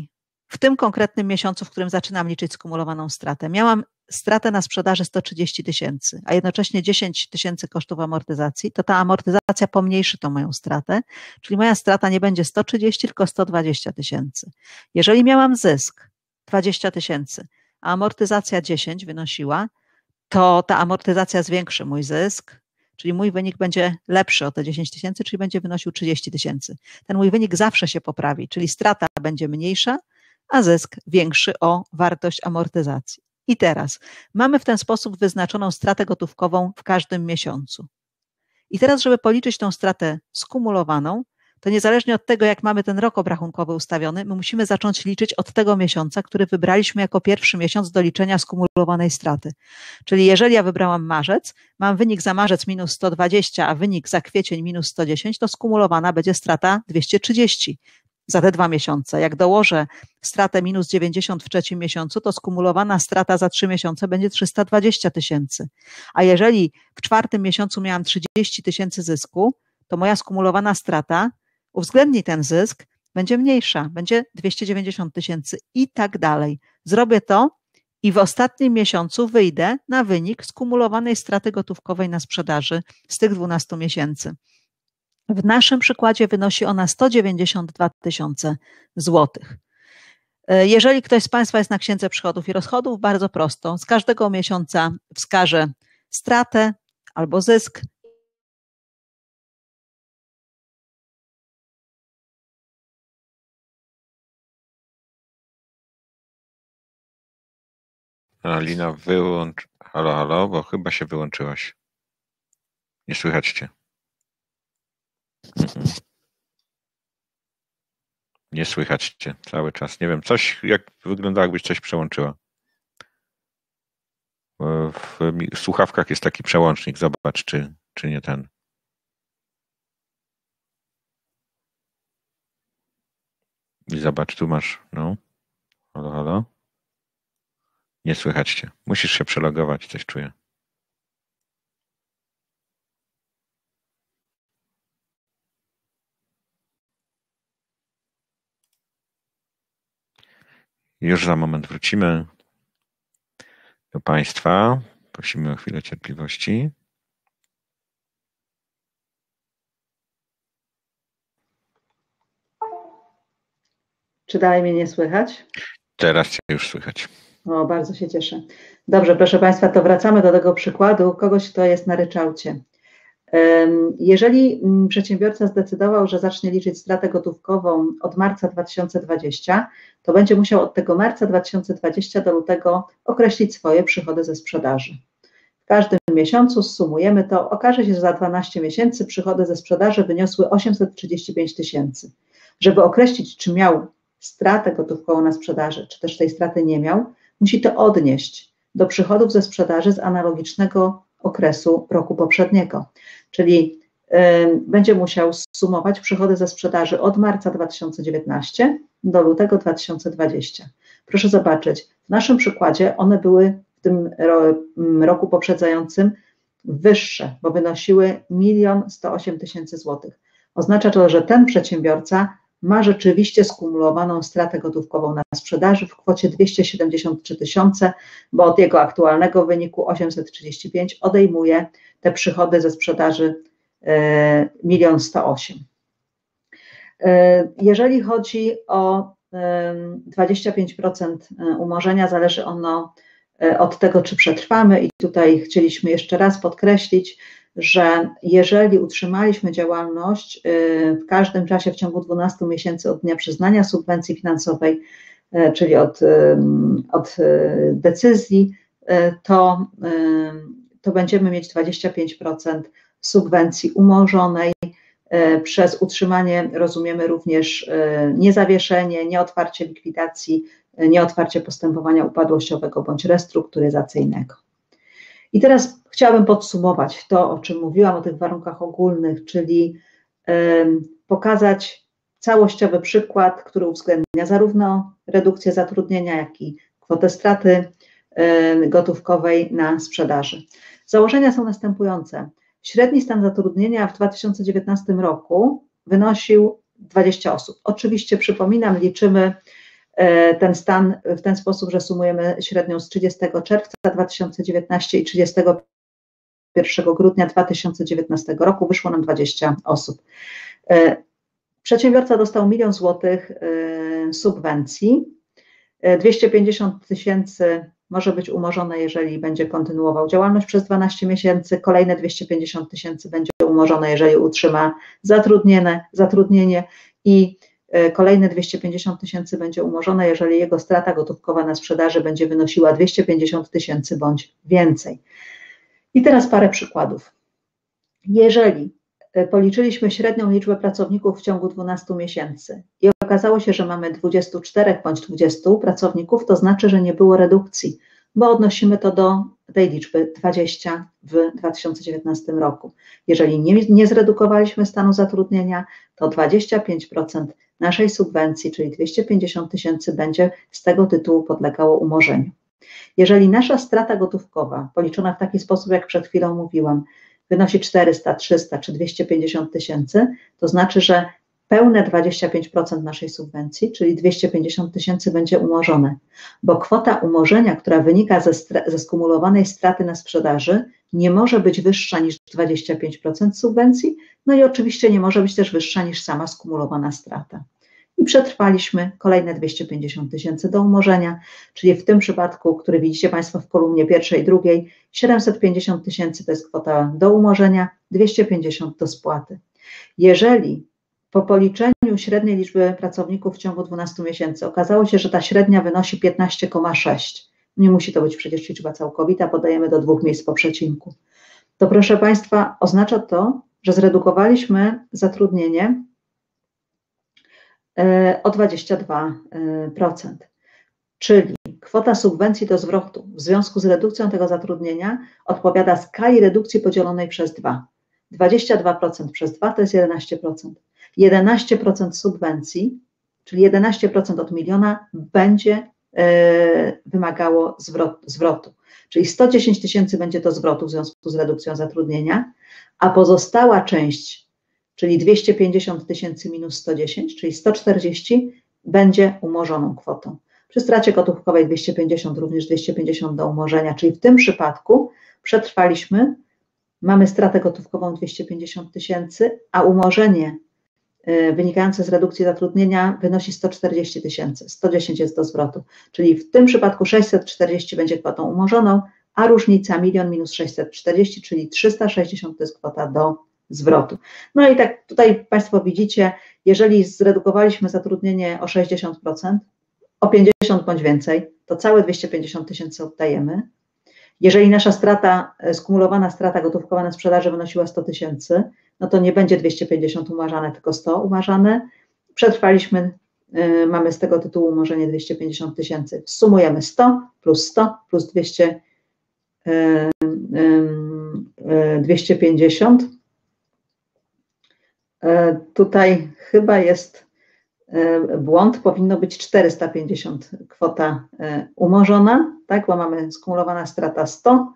w tym konkretnym miesiącu, w którym zaczynam liczyć skumulowaną stratę, miałam stratę na sprzedaży 130 tysięcy, a jednocześnie 10 tysięcy kosztów amortyzacji, to ta amortyzacja pomniejszy tą moją stratę, czyli moja strata nie będzie 130, tylko 120 tysięcy. Jeżeli miałam zysk 20 tysięcy, a amortyzacja 10 wynosiła, to ta amortyzacja zwiększy mój zysk, czyli mój wynik będzie lepszy o te 10 tysięcy, czyli będzie wynosił 30 tysięcy. Ten mój wynik zawsze się poprawi, czyli strata będzie mniejsza, a zysk większy o wartość amortyzacji. I teraz mamy w ten sposób wyznaczoną stratę gotówkową w każdym miesiącu. I teraz, żeby policzyć tą stratę skumulowaną, to niezależnie od tego, jak mamy ten rok obrachunkowy ustawiony, my musimy zacząć liczyć od tego miesiąca, który wybraliśmy jako pierwszy miesiąc do liczenia skumulowanej straty. Czyli jeżeli ja wybrałam marzec, mam wynik za marzec minus 120, a wynik za kwiecień minus 110, to skumulowana będzie strata 230 za te 2 miesiące. Jak dołożę stratę minus 90 w trzecim miesiącu, to skumulowana strata za 3 miesiące będzie 320 tysięcy. A jeżeli w czwartym miesiącu miałam 30 tysięcy zysku, to moja skumulowana strata uwzględni ten zysk, będzie mniejsza, będzie 290 tysięcy i tak dalej. Zrobię to i w ostatnim miesiącu wyjdę na wynik skumulowanej straty gotówkowej na sprzedaży z tych 12 miesięcy. W naszym przykładzie wynosi ona 192 tysiące złotych. Jeżeli ktoś z Państwa jest na księdze przychodów i rozchodów, bardzo prosto, z każdego miesiąca wskaże stratę albo zysk. Alina, wyłącz. Halo, halo, bo chyba się wyłączyłaś. Nie słychać cię. Nie słychać cię cały czas. Nie wiem, coś, jak wygląda, jakbyś coś przełączyła. W słuchawkach jest taki przełącznik. Zobacz, czy nie ten. I zobacz, tu masz. No. Halo, halo. Nie słychać cię. Musisz się przelogować, coś czuję. Już za moment wrócimy do Państwa. Prosimy o chwilę cierpliwości. Czy dalej mnie nie słychać? Teraz cię już słychać. O, bardzo się cieszę. Dobrze, proszę Państwa, to wracamy do tego przykładu kogoś, kto jest na ryczałcie. Jeżeli przedsiębiorca zdecydował, że zacznie liczyć stratę gotówkową od marca 2020, to będzie musiał od tego marca 2020 do lutego określić swoje przychody ze sprzedaży. W każdym miesiącu zsumujemy to, okaże się, że za 12 miesięcy przychody ze sprzedaży wyniosły 835 tysięcy. Żeby określić, czy miał stratę gotówkową na sprzedaży, czy też tej straty nie miał, musi to odnieść do przychodów ze sprzedaży z analogicznego okresu roku poprzedniego. Czyli będzie musiał zsumować przychody ze sprzedaży od marca 2019 do lutego 2020. Proszę zobaczyć, w naszym przykładzie one były w tym roku poprzedzającym wyższe, bo wynosiły 1 108 000 złotych. Oznacza to, że ten przedsiębiorca ma rzeczywiście skumulowaną stratę gotówkową na sprzedaży w kwocie 273 tysiące, bo od jego aktualnego wyniku 835 odejmuje te przychody ze sprzedaży 1 108 000. Jeżeli chodzi o 25% umorzenia, zależy ono od tego, czy przetrwamy i tutaj chcieliśmy jeszcze raz podkreślić, że jeżeli utrzymaliśmy działalność w każdym czasie w ciągu 12 miesięcy od dnia przyznania subwencji finansowej, czyli od decyzji, to będziemy mieć 25% subwencji umorzonej. Przez utrzymanie rozumiemy również niezawieszenie, nieotwarcie likwidacji, nieotwarcie postępowania upadłościowego bądź restrukturyzacyjnego. I teraz chciałabym podsumować to, o czym mówiłam, o tych warunkach ogólnych, czyli pokazać całościowy przykład, który uwzględnia zarówno redukcję zatrudnienia, jak i kwotę straty gotówkowej na sprzedaży. Założenia są następujące. Średni stan zatrudnienia w 2019 roku wynosił 20 osób. Oczywiście, przypominam, liczymy ten stan w ten sposób, że sumujemy średnią z 30 czerwca 2019 i 31 grudnia 2019 roku, wyszło nam 20 osób. Przedsiębiorca dostał 1 000 000 złotych subwencji, 250 000 może być umorzone, jeżeli będzie kontynuował działalność przez 12 miesięcy, kolejne 250 000 będzie umorzone, jeżeli utrzyma zatrudnienie i kolejne 250 000 będzie umorzone, jeżeli jego strata gotówkowa na sprzedaży będzie wynosiła 250 000 bądź więcej. I teraz parę przykładów. Jeżeli policzyliśmy średnią liczbę pracowników w ciągu 12 miesięcy i okazało się, że mamy 24 bądź 20 pracowników, to znaczy, że nie było redukcji, bo odnosimy to do tej liczby 20 w 2019 roku. Jeżeli nie zredukowaliśmy stanu zatrudnienia, to 25% naszej subwencji, czyli 250 000, będzie z tego tytułu podlegało umorzeniu. Jeżeli nasza strata gotówkowa, policzona w taki sposób, jak przed chwilą mówiłam, wynosi 400, 300 czy 250 000, to znaczy, że pełne 25% naszej subwencji, czyli 250 000 będzie umorzone, bo kwota umorzenia, która wynika ze skumulowanej straty na sprzedaży, nie może być wyższa niż 25% subwencji, no i oczywiście nie może być też wyższa niż sama skumulowana strata. I przetrwaliśmy kolejne 250 000 do umorzenia, czyli w tym przypadku, który widzicie Państwo w kolumnie pierwszej, drugiej, 750 000 to jest kwota do umorzenia, 250 do spłaty. Jeżeli po policzeniu średniej liczby pracowników w ciągu 12 miesięcy okazało się, że ta średnia wynosi 15,6, nie musi to być przecież liczba całkowita, podajemy do 2 miejsc po przecinku, to proszę Państwa, oznacza to, że zredukowaliśmy zatrudnienie o 22%, czyli kwota subwencji do zwrotu w związku z redukcją tego zatrudnienia odpowiada skali redukcji podzielonej przez 2. 22% przez 2 to jest 11%. 11% subwencji, czyli 11% od 1 000 000 będzie wymagało zwrotu, czyli 110 000 będzie to zwrotu w związku z redukcją zatrudnienia, a pozostała część, czyli 250 000 minus 110, czyli 140, będzie umorzoną kwotą. Przy stracie gotówkowej 250, również 250 do umorzenia, czyli w tym przypadku przetrwaliśmy, mamy stratę gotówkową 250 000, a umorzenie wynikające z redukcji zatrudnienia wynosi 140 000, 110 jest do zwrotu, czyli w tym przypadku 640 będzie kwotą umorzoną, a różnica 1 000 000 minus 640, czyli 360 to jest kwota do zwrotu. No i tak tutaj Państwo widzicie, jeżeli zredukowaliśmy zatrudnienie o 60%, o 50 bądź więcej, to całe 250 000 oddajemy. Jeżeli nasza strata, skumulowana strata gotówkowa na sprzedaży wynosiła 100 000, no to nie będzie 250 umarzane, tylko 100 umarzane. Przetrwaliśmy, mamy z tego tytułu umorzenie 250 000. Sumujemy 100 plus 250. Tutaj chyba jest błąd, powinno być 450 kwota umorzona, tak, bo mamy skumulowana strata 100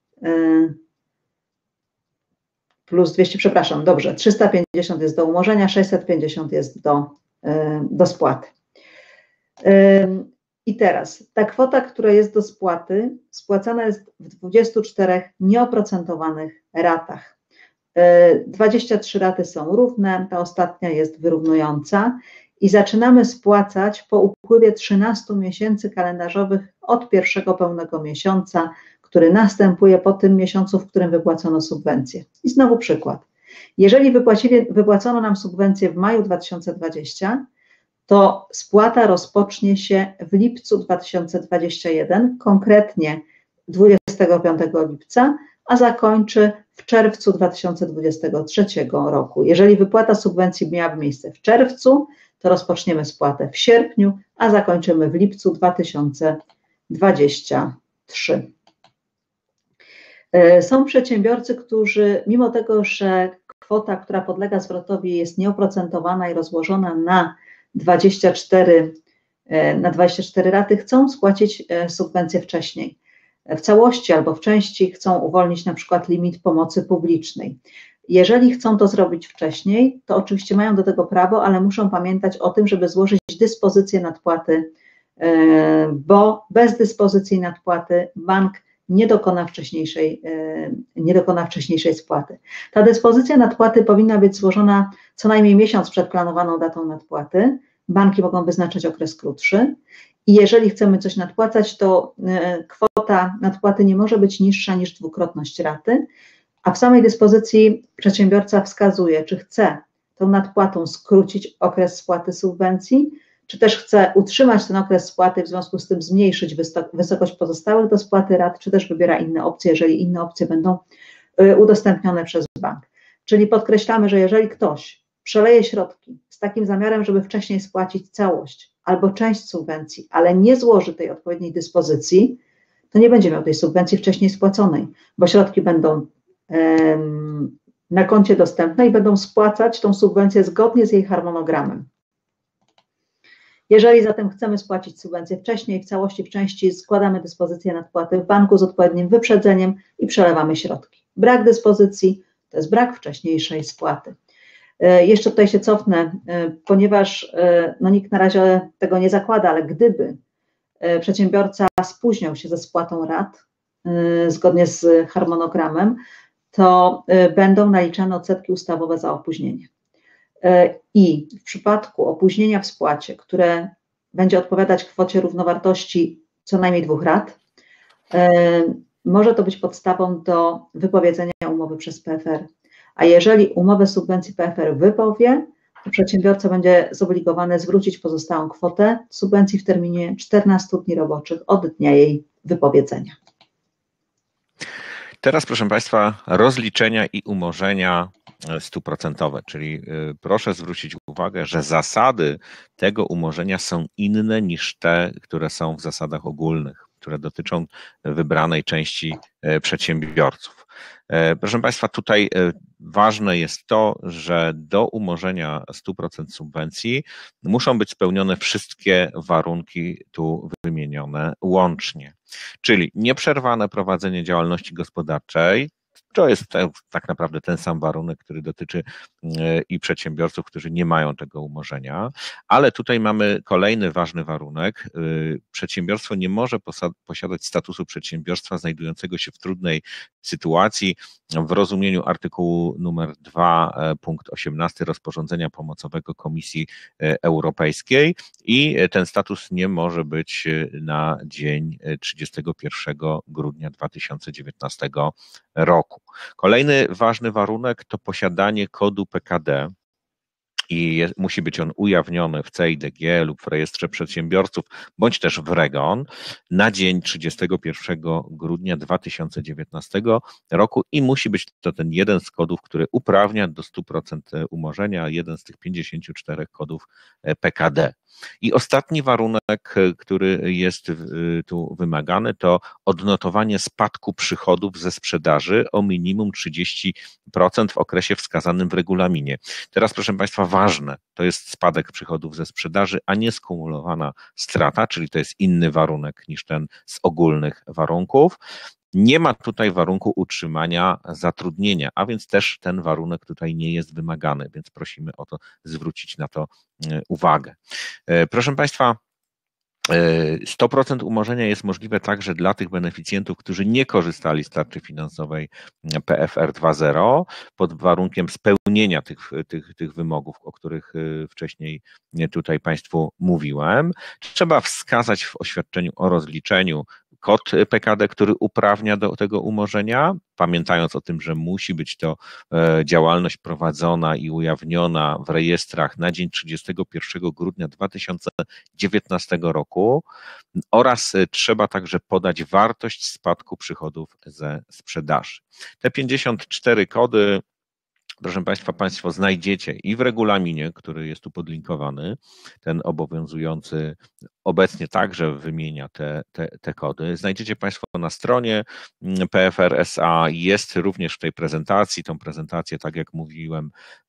plus 200, przepraszam, dobrze, 350 jest do umorzenia, 650 jest do spłaty. I teraz ta kwota, która jest do spłaty, spłacana jest w 24 nieoprocentowanych ratach. 23 raty są równe, ta ostatnia jest wyrównująca i zaczynamy spłacać po upływie 13 miesięcy kalendarzowych od pierwszego pełnego miesiąca, który następuje po tym miesiącu, w którym wypłacono subwencję. I znowu przykład. Jeżeli wypłacono nam subwencję w maju 2020, to spłata rozpocznie się w lipcu 2021, konkretnie 25 lipca, a zakończy w czerwcu 2023 roku. Jeżeli wypłata subwencji miałaby miejsce w czerwcu, to rozpoczniemy spłatę w sierpniu, a zakończymy w lipcu 2023. Są przedsiębiorcy, którzy mimo tego, że kwota, która podlega zwrotowi jest nieoprocentowana i rozłożona na 24 raty, chcą spłacić subwencję wcześniej. W całości albo w części chcą uwolnić na przykład limit pomocy publicznej. Jeżeli chcą to zrobić wcześniej, to oczywiście mają do tego prawo, ale muszą pamiętać o tym, żeby złożyć dyspozycję nadpłaty bo bez dyspozycji nadpłaty bank nie dokona wcześniejszej spłaty. Ta dyspozycja nadpłaty powinna być złożona co najmniej miesiąc przed planowaną datą nadpłaty. Banki mogą wyznaczyć okres krótszy i jeżeli chcemy coś nadpłacać, to kwota nadpłaty nie może być niższa niż dwukrotność raty, a w samej dyspozycji przedsiębiorca wskazuje, czy chce tą nadpłatą skrócić okres spłaty subwencji, czy też chce utrzymać ten okres spłaty, w związku z tym zmniejszyć wysokość pozostałych do spłaty rat, czy też wybiera inne opcje, jeżeli inne opcje będą udostępnione przez bank. Czyli podkreślamy, że jeżeli ktoś przeleje środki z takim zamiarem, żeby wcześniej spłacić całość albo część subwencji, ale nie złoży tej odpowiedniej dyspozycji, to nie będzie miał tej subwencji wcześniej spłaconej, bo środki będą na koncie dostępne i będą spłacać tą subwencję zgodnie z jej harmonogramem. Jeżeli zatem chcemy spłacić subwencję wcześniej, w całości, w części, składamy dyspozycję nadpłaty w banku z odpowiednim wyprzedzeniem i przelewamy środki. Brak dyspozycji to jest brak wcześniejszej spłaty. Jeszcze tutaj się cofnę, ponieważ nikt na razie tego nie zakłada, ale gdyby przedsiębiorca spóźniał się ze spłatą rat zgodnie z harmonogramem, to będą naliczane odsetki ustawowe za opóźnienie. I w przypadku opóźnienia w spłacie, które będzie odpowiadać kwocie równowartości co najmniej 2 rat, może to być podstawą do wypowiedzenia umowy przez PFR. A jeżeli umowę subwencji PFR wypowie, to przedsiębiorca będzie zobligowany zwrócić pozostałą kwotę subwencji w terminie 14 dni roboczych od dnia jej wypowiedzenia. Teraz, proszę Państwa, rozliczenia i umorzenia 100%, czyli proszę zwrócić uwagę, że zasady tego umorzenia są inne niż te, które są w zasadach ogólnych, które dotyczą wybranej części przedsiębiorców. Proszę Państwa, tutaj ważne jest to, że do umorzenia 100% subwencji muszą być spełnione wszystkie warunki tu wymienione łącznie, czyli nieprzerwane prowadzenie działalności gospodarczej. To jest tak naprawdę ten sam warunek, który dotyczy i przedsiębiorców, którzy nie mają tego umorzenia, ale tutaj mamy kolejny ważny warunek. Przedsiębiorstwo nie może posiadać statusu przedsiębiorstwa znajdującego się w trudnej sytuacji w rozumieniu artykułu numer 2 punkt 18 rozporządzenia pomocowego Komisji Europejskiej i ten status nie może być na dzień 31 grudnia 2019 roku. Kolejny ważny warunek to posiadanie kodu PKD i musi być on ujawniony w CEIDG lub w rejestrze przedsiębiorców, bądź też w REGON na dzień 31 grudnia 2019 roku i musi być to ten jeden z kodów, który uprawnia do 100% umorzenia, jeden z tych 54 kodów PKD. I ostatni warunek, który jest tu wymagany, to odnotowanie spadku przychodów ze sprzedaży o minimum 30% w okresie wskazanym w regulaminie. Teraz, proszę Państwa, ważne, to jest spadek przychodów ze sprzedaży, a nie skumulowana strata, czyli to jest inny warunek niż ten z ogólnych warunków. Nie ma tutaj warunku utrzymania zatrudnienia, a więc też ten warunek tutaj nie jest wymagany, więc prosimy o to zwrócić na to uwagę. Proszę Państwa, 100% umorzenia jest możliwe także dla tych beneficjentów, którzy nie korzystali z tarczy finansowej PFR 2.0 pod warunkiem spełnienia tych wymogów, o których wcześniej tutaj Państwu mówiłem. Trzeba wskazać w oświadczeniu o rozliczeniu kod PKD, który uprawnia do tego umorzenia, pamiętając o tym, że musi być to działalność prowadzona i ujawniona w rejestrach na dzień 31 grudnia 2019 roku oraz trzeba także podać wartość spadku przychodów ze sprzedaży. Te 54 kody, proszę Państwa, Państwo znajdziecie i w regulaminie, który jest tu podlinkowany, ten obowiązujący obecnie także wymienia te kody. Znajdziecie Państwo na stronie PFR S.A. Jest również w tej prezentacji. Tą prezentację, tak jak mówiłem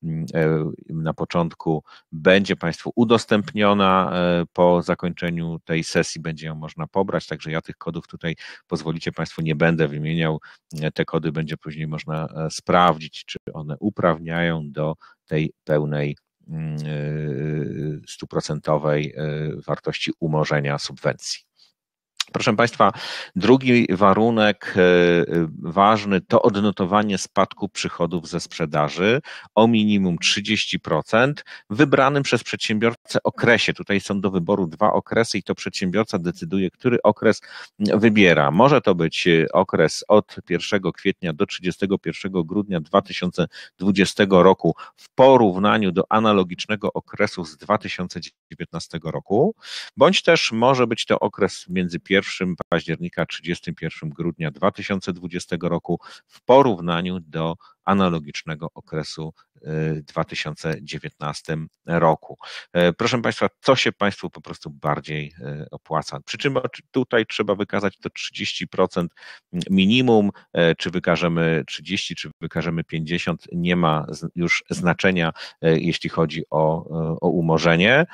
na początku, będzie Państwu udostępniona po zakończeniu tej sesji, będzie ją można pobrać, także ja tych kodów tutaj, pozwolicie Państwo, nie będę wymieniał. Te kody będzie później można sprawdzić, czy one uprawniają do tej pełnej 100% wartości umorzenia subwencji. Proszę Państwa, drugi warunek ważny to odnotowanie spadku przychodów ze sprzedaży o minimum 30% w wybranym przez przedsiębiorcę okresie. Tutaj są do wyboru dwa okresy i to przedsiębiorca decyduje, który okres wybiera. Może to być okres od 1 kwietnia do 31 grudnia 2020 roku w porównaniu do analogicznego okresu z 2019 roku, bądź też może być to okres między 1 października a 31 grudnia 2020 roku w porównaniu do analogicznego okresu w 2019 roku. Proszę Państwa, co się Państwu po prostu bardziej opłaca? Przy czym tutaj trzeba wykazać to 30% minimum, czy wykażemy 30, czy wykażemy 50, nie ma już znaczenia, jeśli chodzi o umorzenie.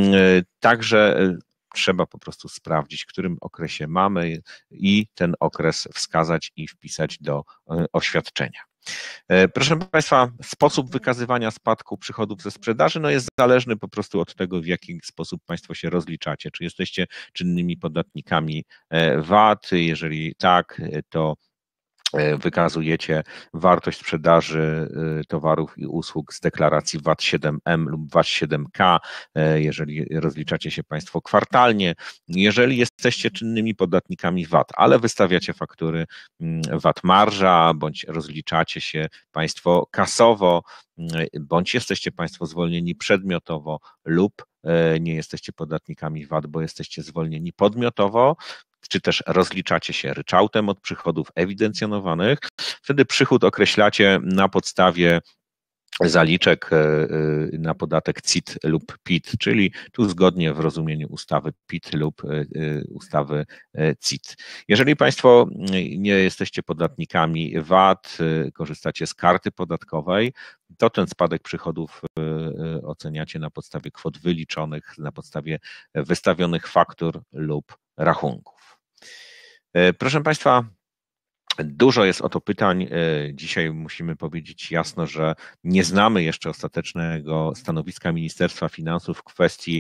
Także trzeba po prostu sprawdzić, w którym okresie mamy i ten okres wskazać i wpisać do oświadczenia. Proszę Państwa, sposób wykazywania spadku przychodów ze sprzedaży jest zależny po prostu od tego, w jaki sposób Państwo się rozliczacie. Czy jesteście czynnymi podatnikami VAT? Jeżeli tak, to wykazujecie wartość sprzedaży towarów i usług z deklaracji VAT 7M lub VAT 7K, jeżeli rozliczacie się Państwo kwartalnie. Jeżeli jesteście czynnymi podatnikami VAT, ale wystawiacie faktury VAT marża, bądź rozliczacie się Państwo kasowo, bądź jesteście Państwo zwolnieni przedmiotowo lub nie jesteście podatnikami VAT, bo jesteście zwolnieni podmiotowo, czy też rozliczacie się ryczałtem od przychodów ewidencjonowanych, wtedy przychód określacie na podstawie zaliczek na podatek CIT lub PIT, czyli tu zgodnie w rozumieniu ustawy PIT lub ustawy CIT. Jeżeli Państwo nie jesteście podatnikami VAT, korzystacie z karty podatkowej, to ten spadek przychodów oceniacie na podstawie kwot wyliczonych, na podstawie wystawionych faktur lub rachunków. Proszę Państwa, dużo jest o to pytań. Dzisiaj musimy powiedzieć jasno, że nie znamy jeszcze ostatecznego stanowiska Ministerstwa Finansów w kwestii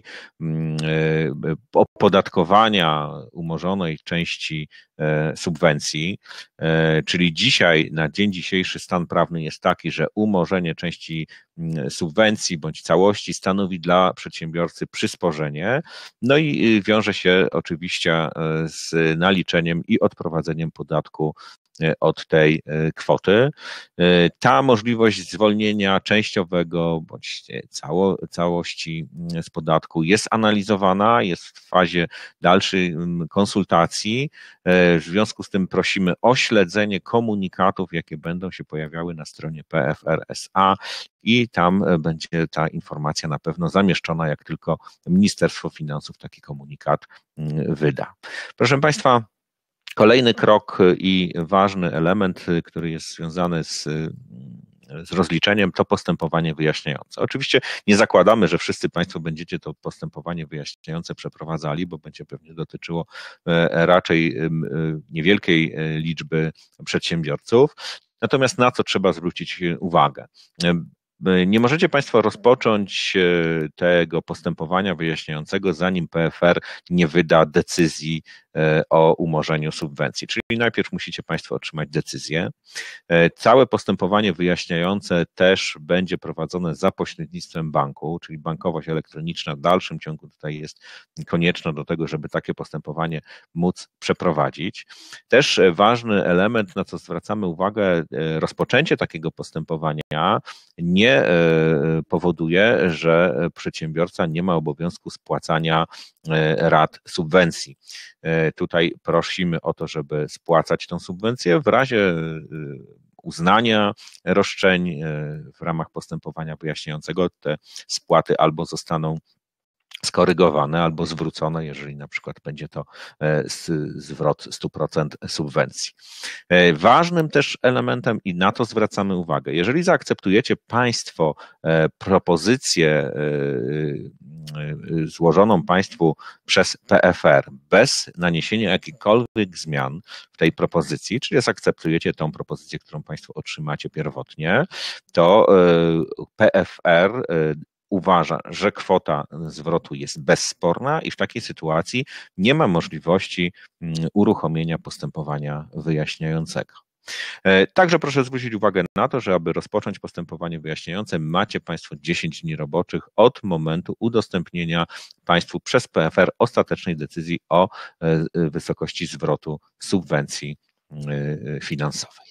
opodatkowania umorzonej części subwencji, czyli dzisiaj, na dzień dzisiejszy stan prawny jest taki, że umorzenie części subwencji bądź całości stanowi dla przedsiębiorcy przysporzenie, no i wiąże się oczywiście z naliczeniem i odprowadzeniem podatku od tej kwoty. Ta możliwość zwolnienia częściowego bądź całości z podatku jest analizowana, jest w fazie dalszej konsultacji. W związku z tym prosimy o śledzenie komunikatów, jakie będą się pojawiały na stronie PFR SA i tam będzie ta informacja na pewno zamieszczona, jak tylko Ministerstwo Finansów taki komunikat wyda. Proszę Państwa, kolejny krok i ważny element, który jest związany z rozliczeniem, to postępowanie wyjaśniające. Oczywiście nie zakładamy, że wszyscy Państwo będziecie to postępowanie wyjaśniające przeprowadzali, bo będzie pewnie dotyczyło raczej niewielkiej liczby przedsiębiorców. Natomiast na co trzeba zwrócić uwagę? Nie możecie Państwo rozpocząć tego postępowania wyjaśniającego, zanim PFR nie wyda decyzji o umorzeniu subwencji. Czyli najpierw musicie Państwo otrzymać decyzję. Całe postępowanie wyjaśniające też będzie prowadzone za pośrednictwem banku, czyli bankowość elektroniczna w dalszym ciągu tutaj jest konieczna do tego, żeby takie postępowanie móc przeprowadzić. Też ważny element, na co zwracamy uwagę, rozpoczęcie takiego postępowania nie powoduje, że przedsiębiorca nie ma obowiązku spłacania rat subwencji. Tutaj prosimy o to, żeby spłacać tą subwencję w razie uznania roszczeń w ramach postępowania wyjaśniającego. Te spłaty albo zostaną skorygowane albo zwrócone, jeżeli na przykład będzie to zwrot 100% subwencji. Ważnym też elementem i na to zwracamy uwagę, jeżeli zaakceptujecie Państwo propozycję złożoną Państwu przez PFR bez naniesienia jakichkolwiek zmian w tej propozycji, czyli zaakceptujecie tą propozycję, którą Państwo otrzymacie pierwotnie, to PFR uważa, że kwota zwrotu jest bezsporna i w takiej sytuacji nie ma możliwości uruchomienia postępowania wyjaśniającego. Także proszę zwrócić uwagę na to, że aby rozpocząć postępowanie wyjaśniające, macie Państwo 10 dni roboczych od momentu udostępnienia Państwu przez PFR ostatecznej decyzji o wysokości zwrotu subwencji finansowej.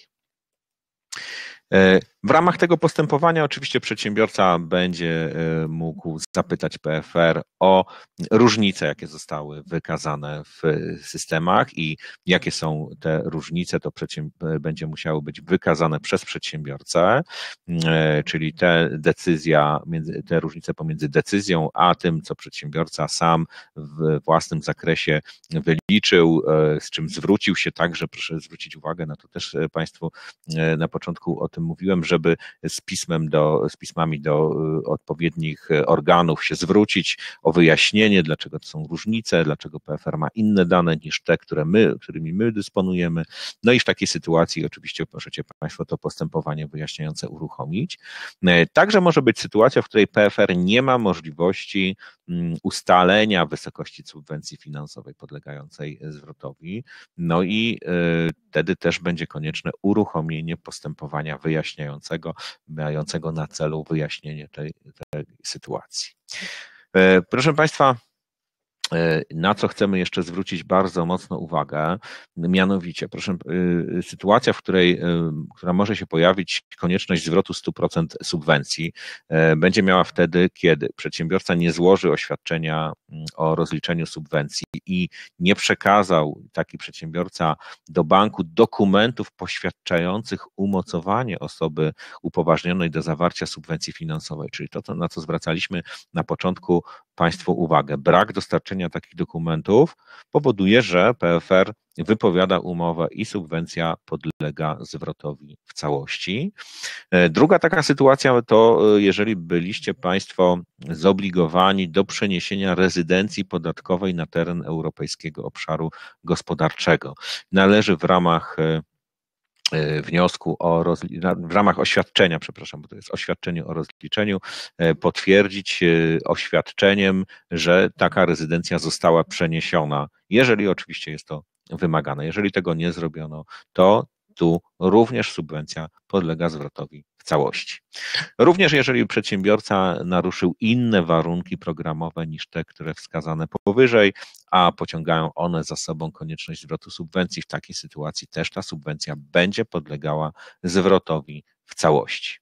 W ramach tego postępowania oczywiście przedsiębiorca będzie mógł zapytać PFR o różnice, jakie zostały wykazane w systemach i jakie są te różnice, to będzie musiało być wykazane przez przedsiębiorcę, czyli te różnice pomiędzy decyzją a tym, co przedsiębiorca sam w własnym zakresie wyliczył, z czym zwrócił się także, proszę zwrócić uwagę na to też Państwu na początku o tym mówiłem, żeby z pismami do odpowiednich organów się zwrócić o wyjaśnienie, dlaczego to są różnice, dlaczego PFR ma inne dane niż te, którymi my dysponujemy. No i w takiej sytuacji oczywiście możecie Państwo to postępowanie wyjaśniające uruchomić. Także może być sytuacja, w której PFR nie ma możliwości ustalenia wysokości subwencji finansowej podlegającej zwrotowi, no i wtedy też będzie konieczne uruchomienie postępowania wyjaśniającego, mającego na celu wyjaśnienie tej sytuacji. Proszę Państwa, na co chcemy jeszcze zwrócić bardzo mocno uwagę, mianowicie, sytuacja, która może się pojawić, konieczność zwrotu 100% subwencji, będzie miała wtedy, kiedy przedsiębiorca nie złoży oświadczenia o rozliczeniu subwencji i nie przekazał taki przedsiębiorca do banku dokumentów poświadczających umocowanie osoby upoważnionej do zawarcia subwencji finansowej, czyli to, na co zwracaliśmy na początku Państwu uwagę. Brak dostarczenia takich dokumentów powoduje, że PFR wypowiada umowę i subwencja podlega zwrotowi w całości. Druga taka sytuacja to, jeżeli byliście Państwo zobligowani do przeniesienia rezydencji podatkowej na teren Europejskiego Obszaru Gospodarczego. Należy w ramach oświadczenia, bo to jest oświadczenie o rozliczeniu, potwierdzić oświadczeniem, że taka rezydencja została przeniesiona, jeżeli oczywiście jest to wymagane. Jeżeli tego nie zrobiono, to tu również subwencja podlega zwrotowi w całości. Również jeżeli przedsiębiorca naruszył inne warunki programowe niż te, które wskazane powyżej, a pociągają one za sobą konieczność zwrotu subwencji, w takiej sytuacji też ta subwencja będzie podlegała zwrotowi w całości.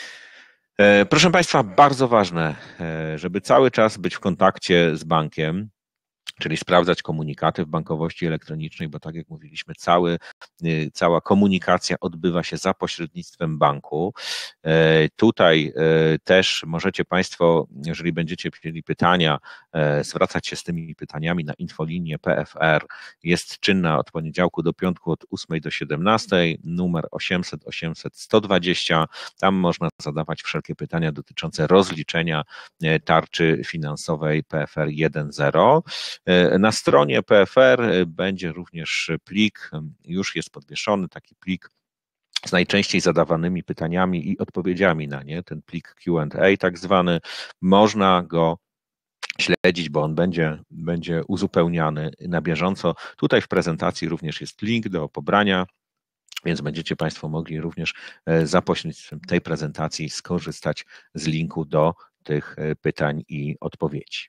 Proszę Państwa, bardzo ważne, żeby cały czas być w kontakcie z bankiem, czyli sprawdzać komunikaty w bankowości elektronicznej, bo tak jak mówiliśmy, cała komunikacja odbywa się za pośrednictwem banku. Tutaj też możecie Państwo, jeżeli będziecie mieli pytania, zwracać się z tymi pytaniami na infolinię PFR. Jest czynna od poniedziałku do piątku od 8 do 17, numer 800 800 120. Tam można zadawać wszelkie pytania dotyczące rozliczenia tarczy finansowej PFR 1.0. Na stronie PFR będzie również plik, już jest podwieszony taki plik z najczęściej zadawanymi pytaniami i odpowiedziami na nie, ten plik Q&A tak zwany, można go śledzić, bo on będzie uzupełniany na bieżąco. Tutaj w prezentacji również jest link do pobrania, więc będziecie Państwo mogli również za pośrednictwem tej prezentacji skorzystać z linku do tych pytań i odpowiedzi.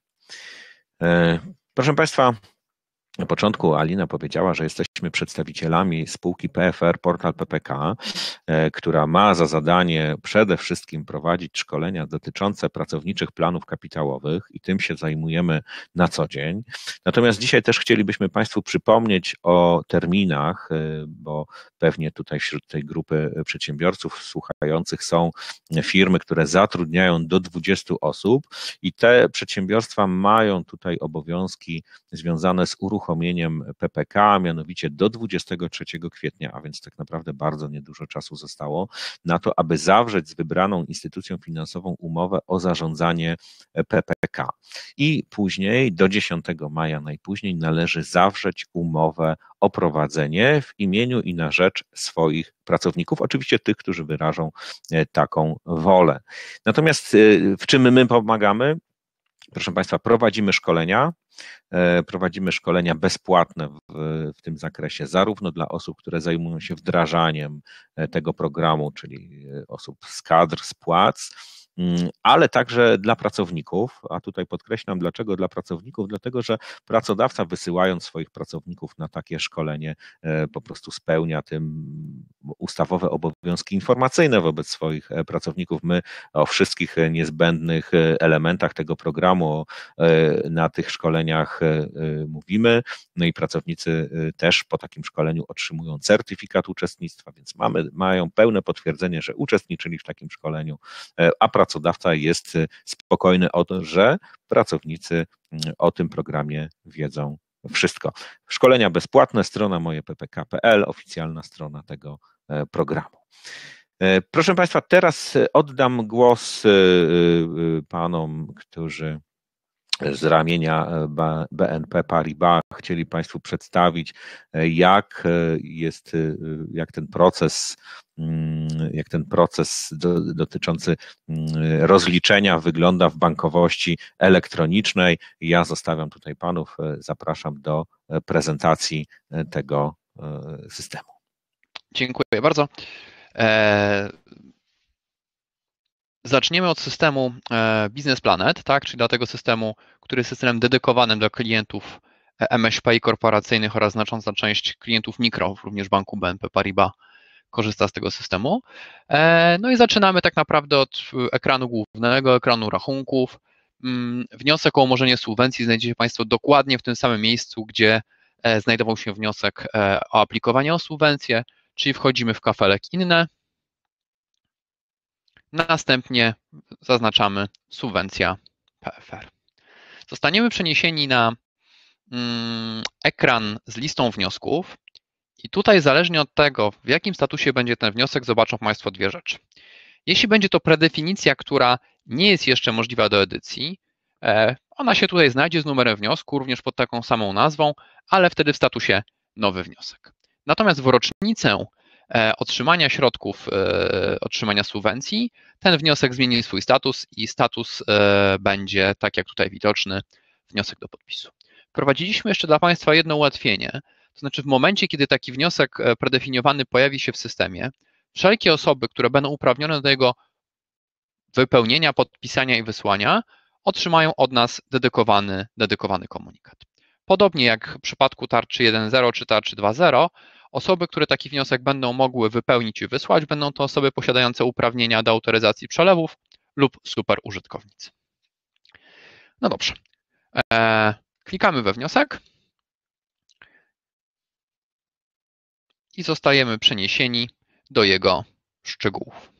Proszę Państwa, na początku Alina powiedziała, że jesteśmy przedstawicielami spółki PFR Portal PPK, która ma za zadanie przede wszystkim prowadzić szkolenia dotyczące pracowniczych planów kapitałowych i tym się zajmujemy na co dzień. Natomiast dzisiaj też chcielibyśmy Państwu przypomnieć o terminach, bo pewnie tutaj wśród tej grupy przedsiębiorców słuchających są firmy, które zatrudniają do 20 osób i te przedsiębiorstwa mają tutaj obowiązki związane z uruchomieniem uruchomieniem PPK, mianowicie do 23 kwietnia, a więc tak naprawdę bardzo niedużo czasu zostało na to, aby zawrzeć z wybraną instytucją finansową umowę o zarządzanie PPK. I później do 10 maja najpóźniej należy zawrzeć umowę o prowadzenie w imieniu i na rzecz swoich pracowników, oczywiście tych, którzy wyrażą taką wolę. Natomiast w czym my pomagamy? Proszę Państwa, prowadzimy szkolenia bezpłatne w tym zakresie, zarówno dla osób, które zajmują się wdrażaniem tego programu, czyli osób z kadr, z płac, ale także dla pracowników, a tutaj podkreślam, dlaczego dla pracowników, dlatego że pracodawca, wysyłając swoich pracowników na takie szkolenie, po prostu spełnia tym ustawowe obowiązki informacyjne wobec swoich pracowników. My o wszystkich niezbędnych elementach tego programu na tych szkoleniach mówimy, no i pracownicy też po takim szkoleniu otrzymują certyfikat uczestnictwa, więc mają pełne potwierdzenie, że uczestniczyli w takim szkoleniu, a pracodawca jest spokojny o to, że pracownicy o tym programie wiedzą wszystko. Szkolenia bezpłatne, strona mojeppk.pl, oficjalna strona tego programu. Proszę Państwa, teraz oddam głos panom, którzy z ramienia BNP Paribas chcieli Państwu przedstawić, jak ten proces dotyczący rozliczenia wygląda w bankowości elektronicznej. Ja zostawiam tutaj Panów, zapraszam do prezentacji tego systemu. Dziękuję bardzo. Zaczniemy od systemu Business Planet, tak, czyli dla tego systemu, który jest systemem dedykowanym dla klientów MŚP korporacyjnych oraz znacząca część klientów mikro, również banku BNP Paribas korzysta z tego systemu. No i zaczynamy tak naprawdę od ekranu głównego, ekranu rachunków. Wniosek o umorzenie subwencji znajdziecie Państwo dokładnie w tym samym miejscu, gdzie znajdował się wniosek o aplikowanie o subwencję, czyli wchodzimy w kafelek inne. Następnie zaznaczamy subwencja PFR. Zostaniemy przeniesieni na ekran z listą wniosków i tutaj zależnie od tego, w jakim statusie będzie ten wniosek, zobaczą Państwo dwie rzeczy. Jeśli będzie to predefinicja, która nie jest jeszcze możliwa do edycji, ona się tutaj znajdzie z numerem wniosku, również pod taką samą nazwą, ale wtedy w statusie nowy wniosek. Natomiast w rocznicę otrzymania środków, otrzymania subwencji, ten wniosek zmieni swój status i status będzie, tak jak tutaj widoczny, wniosek do podpisu. Wprowadziliśmy jeszcze dla Państwa jedno ułatwienie, to znaczy w momencie, kiedy taki wniosek predefiniowany pojawi się w systemie, wszelkie osoby, które będą uprawnione do jego wypełnienia, podpisania i wysłania, otrzymają od nas dedykowany komunikat. Podobnie jak w przypadku tarczy 1.0 czy tarczy 2.0, osoby, które taki wniosek będą mogły wypełnić i wysłać, będą to osoby posiadające uprawnienia do autoryzacji przelewów lub superużytkownicy. No dobrze. Klikamy we wniosek i zostajemy przeniesieni do jego szczegółów.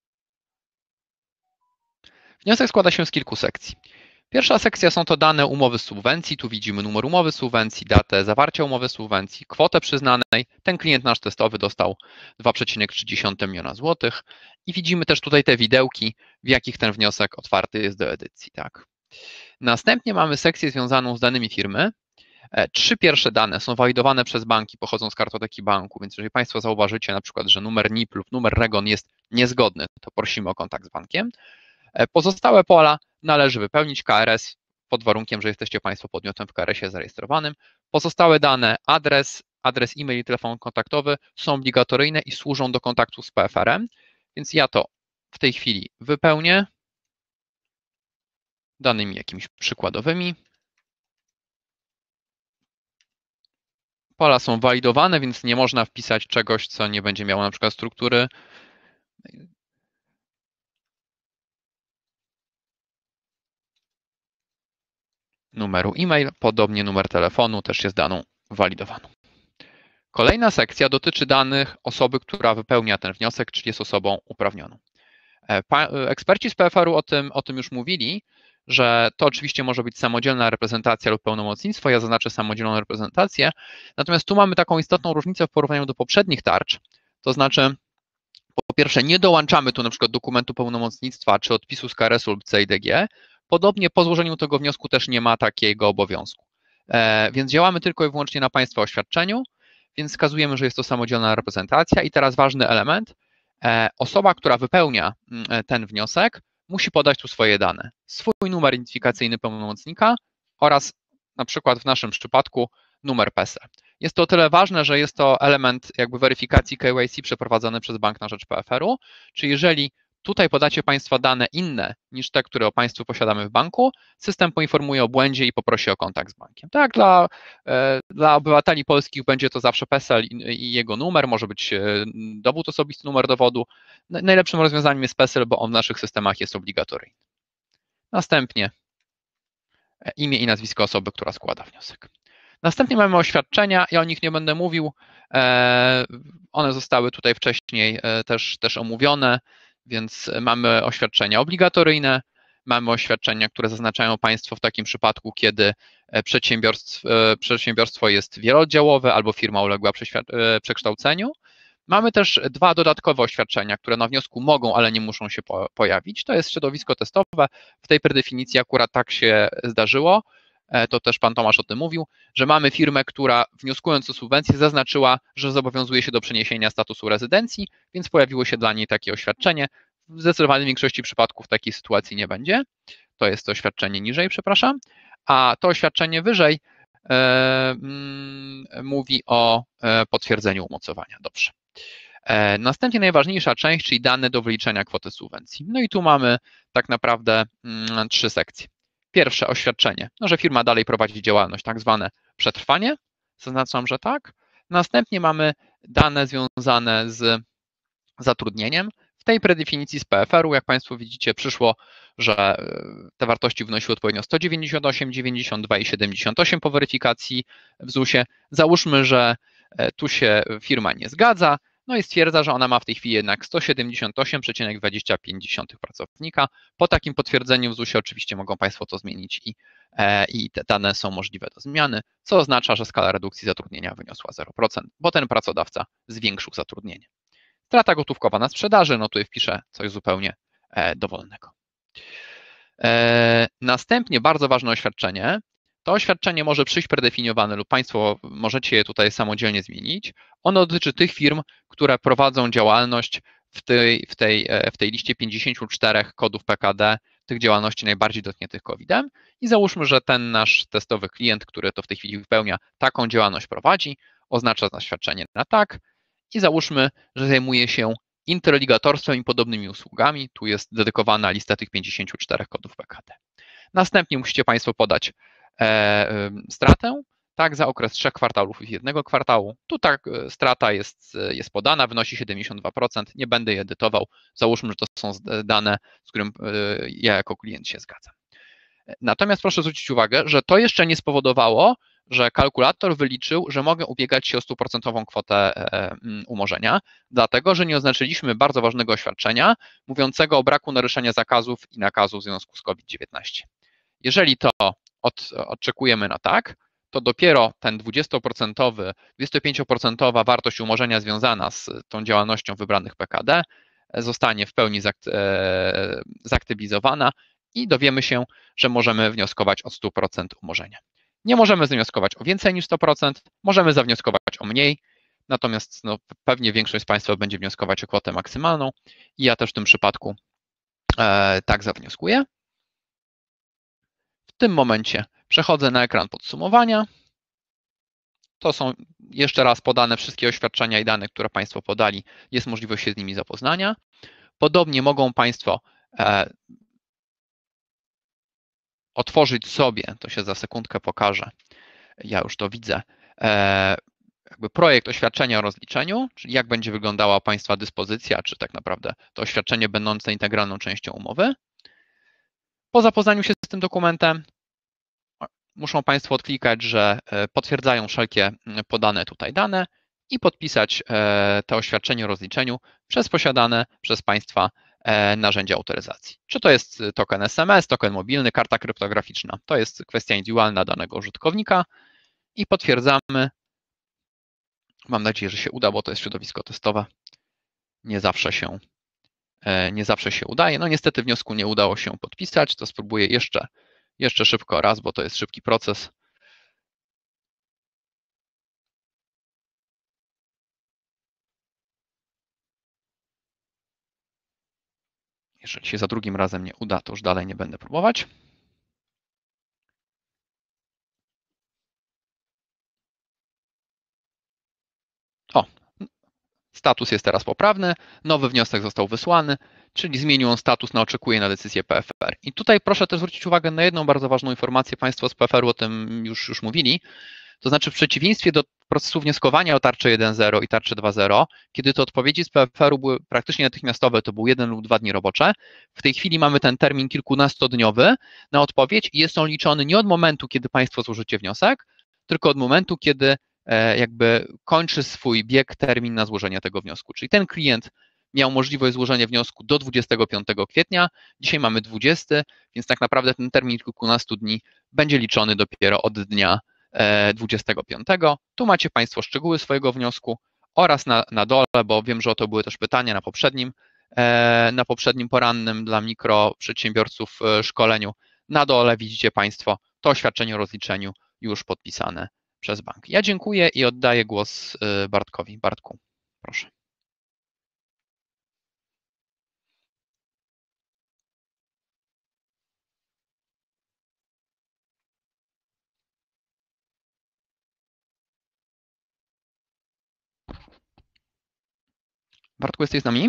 Wniosek składa się z kilku sekcji. Pierwsza sekcja są to dane umowy subwencji. Tu widzimy numer umowy subwencji, datę zawarcia umowy subwencji, kwotę przyznanej. Ten klient nasz testowy dostał 2,3 miliona złotych. I widzimy też tutaj te widełki, w jakich ten wniosek otwarty jest do edycji. Tak. Następnie mamy sekcję związaną z danymi firmy. 3 pierwsze dane są walidowane przez banki, pochodzą z kartoteki banku, więc jeżeli Państwo zauważycie na przykład, że numer NIP lub numer REGON jest niezgodny, to prosimy o kontakt z bankiem. Pozostałe pola należy wypełnić KRS pod warunkiem, że jesteście Państwo podmiotem w KRS-ie zarejestrowanym. Pozostałe dane, adres e-mail i telefon kontaktowy są obligatoryjne i służą do kontaktu z PFR-em, więc ja to w tej chwili wypełnię danymi jakimiś przykładowymi. Pola są walidowane, więc nie można wpisać czegoś, co nie będzie miało na przykład struktury. Numeru e-mail, podobnie numer telefonu też jest daną walidowaną. Kolejna sekcja dotyczy danych osoby, która wypełnia ten wniosek, czyli jest osobą uprawnioną. Eksperci z PFR-u o tym już mówili, że to oczywiście może być samodzielna reprezentacja lub pełnomocnictwo, ja zaznaczę samodzielną reprezentację, natomiast tu mamy taką istotną różnicę w porównaniu do poprzednich tarcz, to znaczy po pierwsze nie dołączamy tu na przykład dokumentu pełnomocnictwa czy odpisu z KRS-u lub CIDG, podobnie po złożeniu tego wniosku też nie ma takiego obowiązku, więc działamy tylko i wyłącznie na Państwa oświadczeniu, więc wskazujemy, że jest to samodzielna reprezentacja i teraz ważny element, osoba, która wypełnia ten wniosek, musi podać tu swoje dane, swój numer identyfikacyjny pełnomocnika oraz na przykład w naszym przypadku numer PESEL. Jest to o tyle ważne, że jest to element jakby weryfikacji KYC przeprowadzony przez bank na rzecz PFR-u, czyli jeżeli tutaj podacie Państwo dane inne niż te, które o Państwu posiadamy w banku, system poinformuje o błędzie i poprosi o kontakt z bankiem. Tak, dla obywateli polskich będzie to zawsze PESEL i jego numer, może być dowód osobisty, numer dowodu. Najlepszym rozwiązaniem jest PESEL, bo on w naszych systemach jest obligatoryjny. Następnie imię i nazwisko osoby, która składa wniosek. Następnie mamy oświadczenia, ja o nich nie będę mówił, one zostały tutaj wcześniej też omówione, więc mamy oświadczenia obligatoryjne, mamy oświadczenia, które zaznaczają Państwo w takim przypadku, kiedy przedsiębiorstwo jest wielooddziałowe albo firma uległa przekształceniu. Mamy też dwa dodatkowe oświadczenia, które na wniosku mogą, ale nie muszą się pojawić. To jest środowisko testowe. W tej predefinicji akurat tak się zdarzyło, to też Pan Tomasz o tym mówił, że mamy firmę, która wnioskując o subwencję zaznaczyła, że zobowiązuje się do przeniesienia statusu rezydencji, więc pojawiło się dla niej takie oświadczenie. W zdecydowanej większości przypadków takiej sytuacji nie będzie. To jest to oświadczenie niżej, przepraszam, a to oświadczenie wyżej mówi o potwierdzeniu umocowania. Dobrze. Następnie najważniejsza część, czyli dane do wyliczenia kwoty subwencji. No i tu mamy tak naprawdę 3 sekcje. Pierwsze oświadczenie, że firma dalej prowadzi działalność, tak zwane przetrwanie, zaznaczam, że tak. Następnie mamy dane związane z zatrudnieniem. W tej predefinicji z PFR-u, jak Państwo widzicie, przyszło, że te wartości wynosiły odpowiednio 198, 92 i 78 po weryfikacji w ZUS-ie. Załóżmy, że tu się firma nie zgadza, no i stwierdza, że ona ma w tej chwili jednak 178,25 pracownika. Po takim potwierdzeniu w ZUS-ie oczywiście mogą Państwo to zmienić i te dane są możliwe do zmiany, co oznacza, że skala redukcji zatrudnienia wyniosła 0%, bo ten pracodawca zwiększył zatrudnienie. Strata gotówkowa na sprzedaży, no tutaj wpiszę coś zupełnie dowolnego. Następnie bardzo ważne oświadczenie. To oświadczenie może przyjść predefiniowane lub Państwo możecie je tutaj samodzielnie zmienić. Ono dotyczy tych firm, które prowadzą działalność w tej liście 54 kodów PKD, tych działalności najbardziej dotkniętych COVID-em i załóżmy, że ten nasz testowy klient, który to w tej chwili wypełnia, taką działalność prowadzi, oznacza zaświadczenie na tak i załóżmy, że zajmuje się interligatorstwem i podobnymi usługami. Tu jest dedykowana lista tych 54 kodów PKD. Następnie musicie Państwo podać stratę, tak, za okres 3 kwartałów i 1 kwartału. Tu tak strata jest podana, wynosi 72%, nie będę je edytował. Załóżmy, że to są dane, z którym ja jako klient się zgadzam. Natomiast proszę zwrócić uwagę, że to jeszcze nie spowodowało, że kalkulator wyliczył, że mogę ubiegać się o 100% kwotę umorzenia, dlatego że nie oznaczyliśmy bardzo ważnego oświadczenia mówiącego o braku naruszenia zakazów i nakazów w związku z COVID-19. Jeżeli to odczekujemy na tak, to dopiero ten 25% wartość umorzenia związana z tą działalnością wybranych PKD zostanie w pełni zaktywizowana i dowiemy się, że możemy wnioskować o 100% umorzenia. Nie możemy zawnioskować o więcej niż 100%, możemy zawnioskować o mniej, natomiast pewnie większość z Państwa będzie wnioskować o kwotę maksymalną i ja też w tym przypadku tak zawnioskuję. W tym momencie przechodzę na ekran podsumowania. To są jeszcze raz podane wszystkie oświadczenia i dane, które Państwo podali. Jest możliwość się z nimi zapoznania. Podobnie mogą Państwo otworzyć sobie, to się za sekundkę pokaże, ja już to widzę, jakby projekt oświadczenia o rozliczeniu, czyli jak będzie wyglądała Państwa dyspozycja, czy tak naprawdę to oświadczenie będące integralną częścią umowy. Po zapoznaniu się z tym dokumentem muszą Państwo odklikać, że potwierdzają wszelkie podane tutaj dane i podpisać to oświadczenie o rozliczeniu przez posiadane przez Państwa narzędzia autoryzacji. Czy to jest token SMS, token mobilny, karta kryptograficzna. To jest kwestia indywidualna danego użytkownika i potwierdzamy. Mam nadzieję, że się uda, bo to jest środowisko testowe. Nie zawsze się udaje. No niestety wniosku nie udało się podpisać, to spróbuję jeszcze szybko raz, bo to jest szybki proces. Jeżeli się za drugim razem nie uda, to już dalej nie będę próbować. O, status jest teraz poprawny, nowy wniosek został wysłany, czyli zmienił on status na oczekuje na decyzję PFR. I tutaj proszę też zwrócić uwagę na jedną bardzo ważną informację, Państwo z PFR-u o tym już mówili, to znaczy w przeciwieństwie do procesu wnioskowania o tarczę 1.0 i tarczę 2.0, kiedy to odpowiedzi z PFR-u były praktycznie natychmiastowe, to był 1 lub 2 dni robocze, w tej chwili mamy ten termin kilkunastodniowy na odpowiedź i jest on liczony nie od momentu, kiedy Państwo złożycie wniosek, tylko od momentu, kiedy jakby kończy swój bieg termin na złożenie tego wniosku. Czyli ten klient miał możliwość złożenia wniosku do 25 kwietnia, dzisiaj mamy 20, więc tak naprawdę ten termin kilkunastu dni będzie liczony dopiero od dnia 25. Tu macie Państwo szczegóły swojego wniosku oraz na dole, bo wiem, że o to były też pytania na poprzednim porannym dla mikroprzedsiębiorców szkoleniu. Na dole widzicie Państwo to oświadczenie o rozliczeniu już podpisane przez bank. Ja dziękuję i oddaję głos Bartkowi. Bartku, proszę. Bartku, jesteś z nami?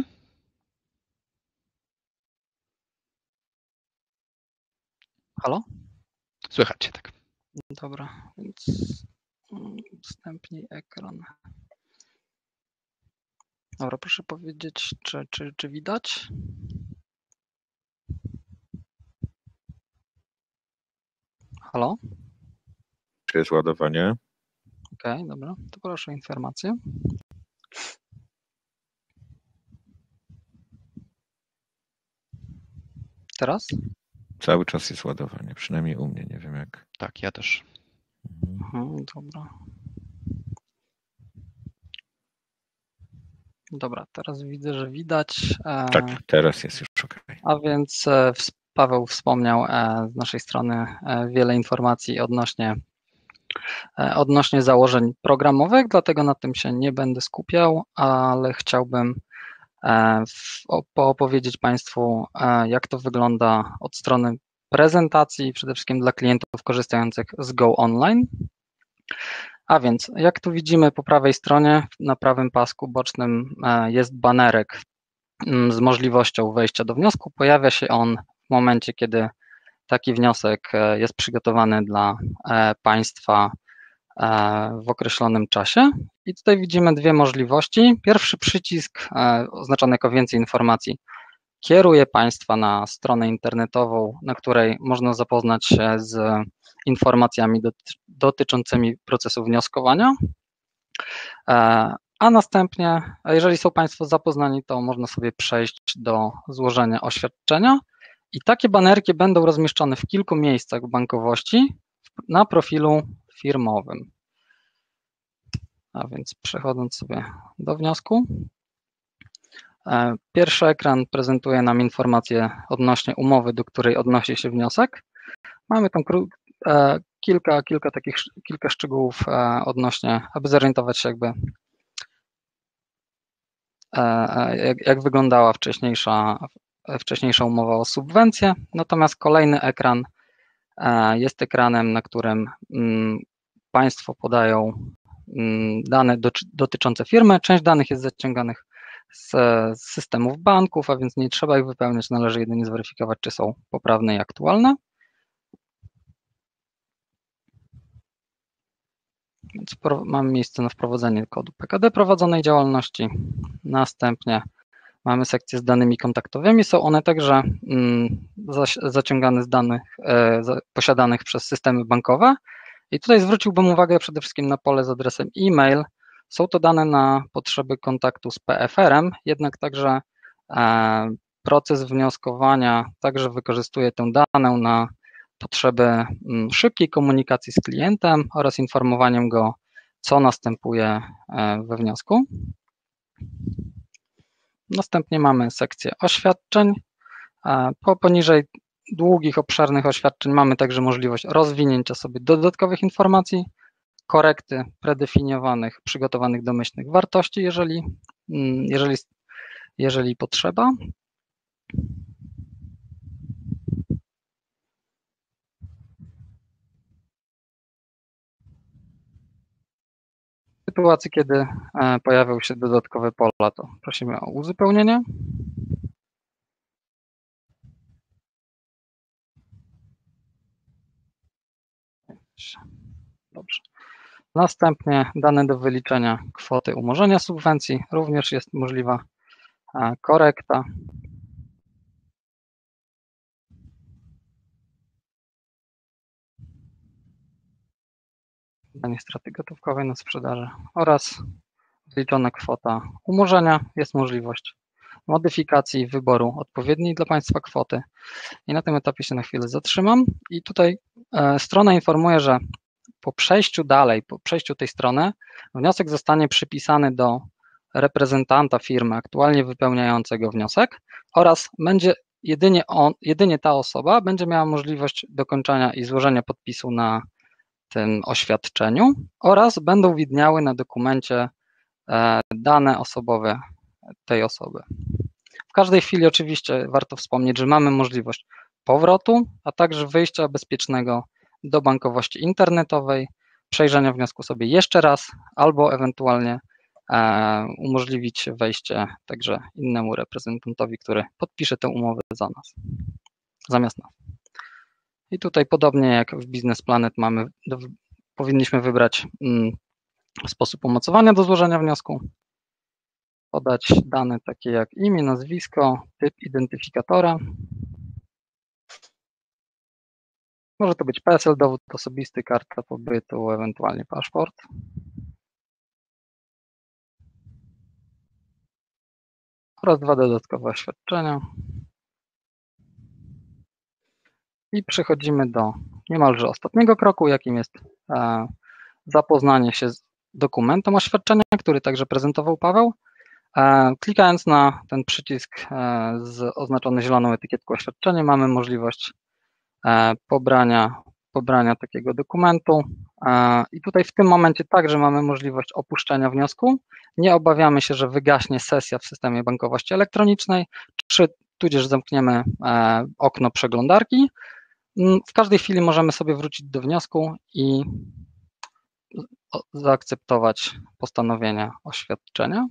Halo? Słychać cię, tak. Dobra, więc udostępnij ekran. Dobra, proszę powiedzieć, czy widać? Halo? Czy jest ładowanie? Okej, dobra, to proszę o informację. Teraz? Cały czas jest ładowanie, przynajmniej u mnie, nie wiem jak. Tak, ja też. Dobra. Dobra, teraz widzę, że widać. Tak, teraz jest już ok. A więc Paweł wspomniał z naszej strony wiele informacji odnośnie założeń programowych, dlatego na tym się nie będę skupiał, ale chciałbym opowiedzieć Państwu, jak to wygląda od strony prezentacji, przede wszystkim dla klientów korzystających z Go Online. A więc, jak tu widzimy po prawej stronie, na prawym pasku bocznym jest banerek z możliwością wejścia do wniosku. Pojawia się on w momencie, kiedy taki wniosek jest przygotowany dla Państwa w określonym czasie. I tutaj widzimy dwie możliwości. Pierwszy przycisk oznaczony jako więcej informacji kieruje Państwa na stronę internetową, na której można zapoznać się z informacjami dotyczącymi procesu wnioskowania, a następnie, jeżeli są Państwo zapoznani, to można sobie przejść do złożenia oświadczenia i takie banerki będą rozmieszczone w kilku miejscach w bankowości na profilu firmowym. A więc przechodząc sobie do wniosku. Pierwszy ekran prezentuje nam informacje odnośnie umowy, do której odnosi się wniosek. Mamy tam kilka szczegółów odnośnie, aby zorientować się jak wyglądała wcześniejsza umowa o subwencję. Natomiast kolejny ekran jest ekranem, na którym Państwo podają dane dotyczące firmy. Część danych jest zaciąganych z systemów banków, a więc nie trzeba ich wypełniać, należy jedynie zweryfikować, czy są poprawne i aktualne. Więc mamy miejsce na wprowadzenie kodu PKD prowadzonej działalności. Następnie mamy sekcję z danymi kontaktowymi. Są one także zaciągane z danych posiadanych przez systemy bankowe. I tutaj zwróciłbym uwagę przede wszystkim na pole z adresem e-mail. Są to dane na potrzeby kontaktu z PFR-em, jednak także proces wnioskowania także wykorzystuje tę daną na potrzeby szybkiej komunikacji z klientem oraz informowaniem go, co następuje we wniosku. Następnie mamy sekcję oświadczeń. Poniżej długich, obszernych oświadczeń mamy także możliwość rozwinięcia sobie dodatkowych informacji, korekty predefiniowanych, przygotowanych domyślnych wartości, jeżeli potrzeba. W sytuacji, kiedy pojawią się dodatkowe pola, to prosimy o uzupełnienie. Dobrze. Następnie dane do wyliczenia kwoty umorzenia subwencji. Również jest możliwa korekta. Danie straty gotówkowej na sprzedaży oraz zliczona kwota umorzenia. Jest możliwość modyfikacji wyboru odpowiedniej dla Państwa kwoty. I na tym etapie się na chwilę zatrzymam. I tutaj strona informuje, że po przejściu dalej, po przejściu tej strony, wniosek zostanie przypisany do reprezentanta firmy aktualnie wypełniającego wniosek oraz będzie jedynie ta osoba będzie miała możliwość dokończenia i złożenia podpisu na tym oświadczeniu oraz będą widniały na dokumencie dane osobowe tej osoby. W każdej chwili oczywiście warto wspomnieć, że mamy możliwość powrotu, a także wyjścia bezpiecznego do bankowości internetowej, przejrzenia wniosku sobie jeszcze raz albo ewentualnie umożliwić wejście także innemu reprezentantowi, który podpisze tę umowę za nas, zamiast nas. I tutaj podobnie jak w Business Planet powinniśmy wybrać sposób umocowania do złożenia wniosku, podać dane takie jak imię, nazwisko, typ identyfikatora. Może to być PESEL, dowód osobisty, karta pobytu, ewentualnie paszport. Oraz 2 dodatkowe oświadczenia. I przechodzimy do niemalże ostatniego kroku, jakim jest zapoznanie się z dokumentem oświadczenia, który także prezentował Paweł. Klikając na ten przycisk oznaczony zieloną etykietką oświadczenie, mamy możliwość pobrania takiego dokumentu i tutaj w tym momencie także mamy możliwość opuszczenia wniosku. Nie obawiamy się, że wygaśnie sesja w systemie bankowości elektronicznej, czy tudzież zamkniemy okno przeglądarki. W każdej chwili możemy sobie wrócić do wniosku i zaakceptować postanowienia oświadczenia.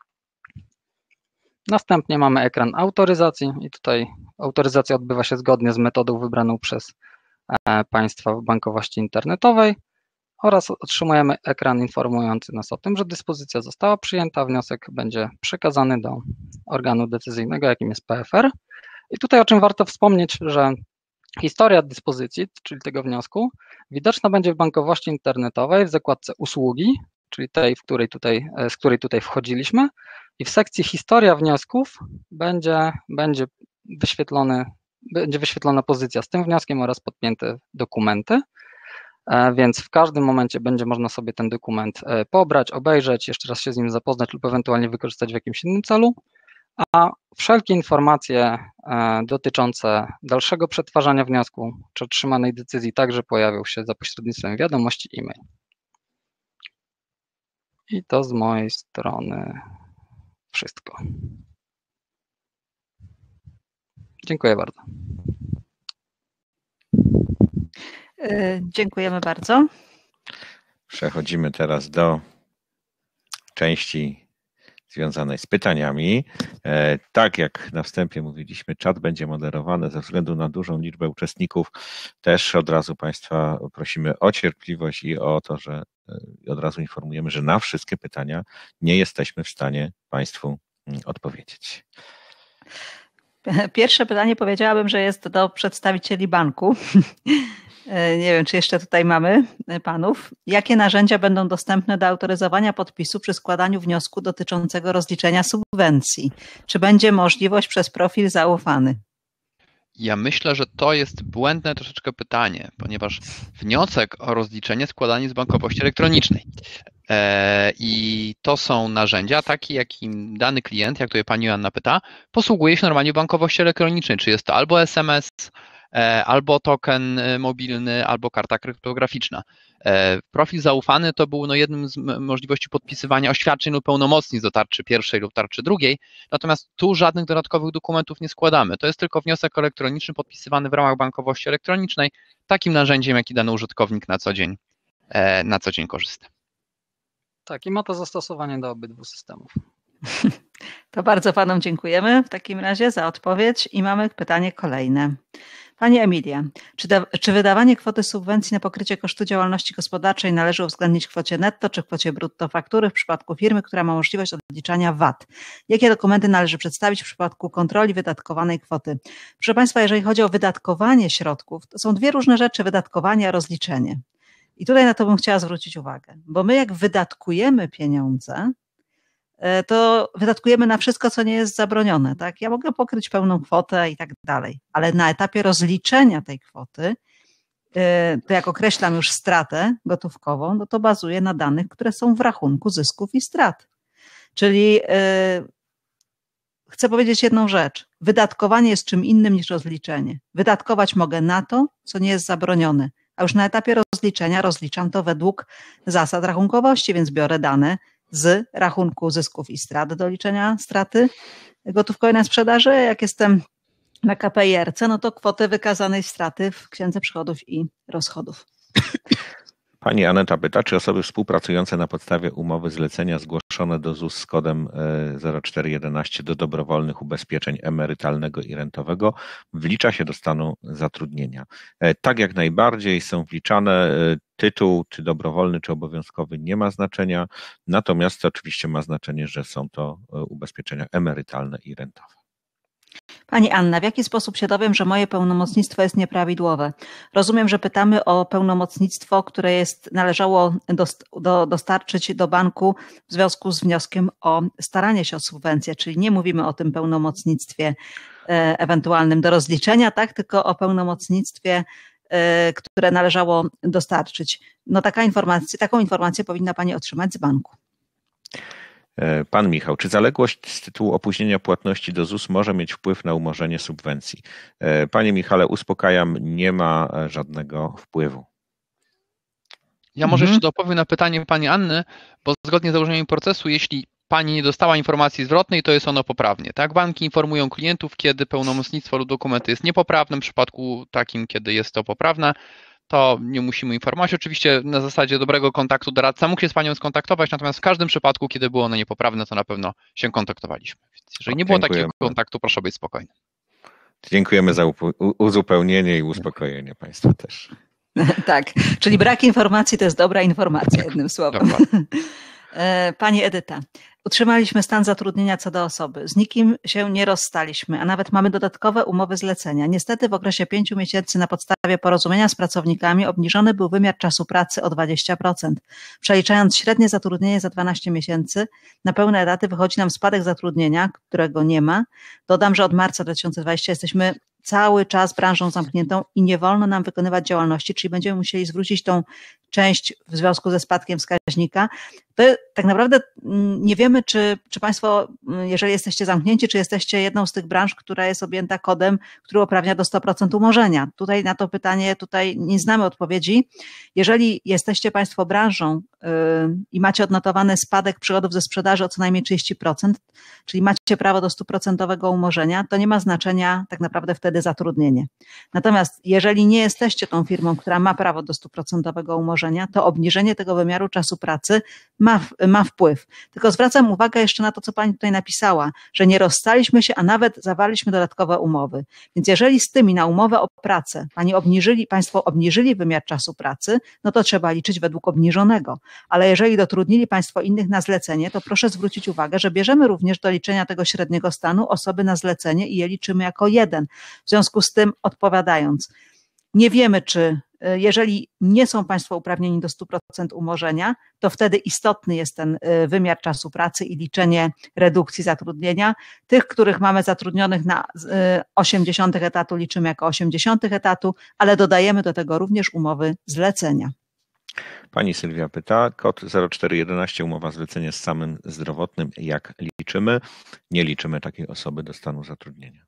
Następnie mamy ekran autoryzacji i tutaj autoryzacja odbywa się zgodnie z metodą wybraną przez Państwa w bankowości internetowej oraz otrzymujemy ekran informujący nas o tym, że dyspozycja została przyjęta, a wniosek będzie przekazany do organu decyzyjnego, jakim jest PFR. I tutaj o czym warto wspomnieć, że historia dyspozycji, czyli tego wniosku, widoczna będzie w bankowości internetowej w zakładce usługi, czyli tej, z której tutaj wchodziliśmy, i w sekcji historia wniosków będzie wyświetlona pozycja z tym wnioskiem oraz podpięte dokumenty, więc w każdym momencie będzie można sobie ten dokument pobrać, obejrzeć, jeszcze raz się z nim zapoznać lub ewentualnie wykorzystać w jakimś innym celu, a wszelkie informacje dotyczące dalszego przetwarzania wniosku czy otrzymanej decyzji także pojawią się za pośrednictwem wiadomości e-mail. I to z mojej strony wszystko. Dziękuję bardzo. Dziękujemy bardzo. Przechodzimy teraz do części związanej z pytaniami. Tak jak na wstępie mówiliśmy, czat będzie moderowany ze względu na dużą liczbę uczestników. Też od razu Państwa prosimy o cierpliwość i o to, że od razu informujemy, że na wszystkie pytania nie jesteśmy w stanie Państwu odpowiedzieć. Pierwsze pytanie powiedziałabym, że jest do przedstawicieli banku. Nie wiem, czy jeszcze tutaj mamy panów. Jakie narzędzia będą dostępne do autoryzowania podpisu przy składaniu wniosku dotyczącego rozliczenia subwencji? Czy będzie możliwość przez profil zaufany? Ja myślę, że to jest błędne troszeczkę pytanie, ponieważ wniosek o rozliczenie składany jest w bankowości elektronicznej. I to są narzędzia takie, jakim dany klient, jak tutaj pani Joanna pyta, posługuje się normalnie w bankowości elektronicznej, czy jest to albo SMS, albo token mobilny, albo karta kryptograficzna. Profil zaufany to był jednym z możliwości podpisywania oświadczeń lub pełnomocnictw do tarczy pierwszej lub tarczy drugiej, natomiast tu żadnych dodatkowych dokumentów nie składamy. To jest tylko wniosek elektroniczny podpisywany w ramach bankowości elektronicznej, takim narzędziem, jaki dany użytkownik na co dzień korzysta. Tak, i ma to zastosowanie do obydwu systemów. To bardzo panom dziękujemy w takim razie za odpowiedź i mamy pytanie kolejne. Pani Emilia, czy wydawanie kwoty subwencji na pokrycie kosztu działalności gospodarczej należy uwzględnić w kwocie netto czy w kwocie brutto faktury w przypadku firmy, która ma możliwość odliczania VAT? Jakie dokumenty należy przedstawić w przypadku kontroli wydatkowanej kwoty? Proszę Państwa, jeżeli chodzi o wydatkowanie środków, to są dwie różne rzeczy, wydatkowanie a rozliczenie. I tutaj na to bym chciała zwrócić uwagę, bo my jak wydatkujemy pieniądze, to wydatkujemy na wszystko, co nie jest zabronione. Tak? Ja mogę pokryć pełną kwotę i tak dalej, ale na etapie rozliczenia tej kwoty, to jak określam już stratę gotówkową, no to bazuję na danych, które są w rachunku zysków i strat. Czyli chcę powiedzieć jedną rzecz. Wydatkowanie jest czym innym niż rozliczenie. Wydatkować mogę na to, co nie jest zabronione, a już na etapie rozliczenia rozliczam to według zasad rachunkowości, więc biorę dane z rachunku zysków i strat do liczenia straty gotówkowej na sprzedaży. Jak jestem na KPIRC, no to kwotę wykazanej straty w księdze przychodów i rozchodów. Pani Aneta pyta, czy osoby współpracujące na podstawie umowy zlecenia zgłoszone do ZUS z kodem 0411 do dobrowolnych ubezpieczeń emerytalnego i rentowego wlicza się do stanu zatrudnienia. Tak, jak najbardziej są wliczane. Tytuł, czy dobrowolny, czy obowiązkowy, nie ma znaczenia, natomiast oczywiście ma znaczenie, że są to ubezpieczenia emerytalne i rentowe. Pani Anna, w jaki sposób się dowiem, że moje pełnomocnictwo jest nieprawidłowe? Rozumiem, że pytamy o pełnomocnictwo, które należało dostarczyć do banku w związku z wnioskiem o staranie się o subwencję, czyli nie mówimy o tym pełnomocnictwie ewentualnym do rozliczenia, tak, tylko o pełnomocnictwie, które należało dostarczyć. No taką informację powinna Pani otrzymać z banku. Pan Michał, czy zaległość z tytułu opóźnienia płatności do ZUS może mieć wpływ na umorzenie subwencji? Panie Michale, uspokajam, nie ma żadnego wpływu. Ja może jeszcze dopowiem na pytanie pani Anny, bo zgodnie z założeniami procesu, jeśli pani nie dostała informacji zwrotnej, to jest ono poprawnie. Tak? Banki informują klientów, kiedy pełnomocnictwo lub dokumenty jest niepoprawne. W przypadku takim, kiedy jest to poprawne, to nie musimy informować. Oczywiście na zasadzie dobrego kontaktu doradca mógł się z panią skontaktować, natomiast w każdym przypadku, kiedy było ono niepoprawne, to na pewno się kontaktowaliśmy. Więc jeżeli nie było takiego kontaktu, proszę być spokojny. Dziękujemy za uzupełnienie i uspokojenie państwa też. Tak, czyli brak informacji to jest dobra informacja, jednym słowem. Pani Edyta, utrzymaliśmy stan zatrudnienia co do osoby. Z nikim się nie rozstaliśmy, a nawet mamy dodatkowe umowy zlecenia. Niestety w okresie 5 miesięcy na podstawie porozumienia z pracownikami obniżony był wymiar czasu pracy o 20%. Przeliczając średnie zatrudnienie za 12 miesięcy, na pełne etaty wychodzi nam spadek zatrudnienia, którego nie ma. Dodam, że od marca 2020 jesteśmy cały czas branżą zamkniętą i nie wolno nam wykonywać działalności, czyli będziemy musieli zwrócić tą część w związku ze spadkiem wskaźnika. To tak naprawdę nie wiemy, czy Państwo, jeżeli jesteście zamknięci, czy jesteście jedną z tych branż, która jest objęta kodem, który uprawnia do 100% umorzenia. Tutaj na to pytanie nie znamy odpowiedzi. Jeżeli jesteście Państwo branżą i macie odnotowany spadek przychodów ze sprzedaży o co najmniej 30%, czyli macie prawo do 100% umorzenia, to nie ma znaczenia tak naprawdę wtedy zatrudnienie. Natomiast jeżeli nie jesteście tą firmą, która ma prawo do 100% umorzenia, to obniżenie tego wymiaru czasu pracy ma wpływ. Tylko zwracam uwagę jeszcze na to, co Pani tutaj napisała, że nie rozstaliśmy się, a nawet zawarliśmy dodatkowe umowy. Więc jeżeli z tymi na umowę o pracę Państwo obniżyli wymiar czasu pracy, no to trzeba liczyć według obniżonego. Ale jeżeli dotrudnili Państwo innych na zlecenie, to proszę zwrócić uwagę, że bierzemy również do liczenia tego średniego stanu osoby na zlecenie i je liczymy jako jeden. W związku z tym odpowiadając, nie wiemy, czy jeżeli nie są Państwo uprawnieni do 100% umorzenia, to wtedy istotny jest ten wymiar czasu pracy i liczenie redukcji zatrudnienia. Tych, których mamy zatrudnionych na 80 etatu, liczymy jako 80 etatu, ale dodajemy do tego również umowy zlecenia. Pani Sylwia pyta, kod 0411, umowa zlecenia z samym zdrowotnym, jak liczymy? Nie liczymy takiej osoby do stanu zatrudnienia.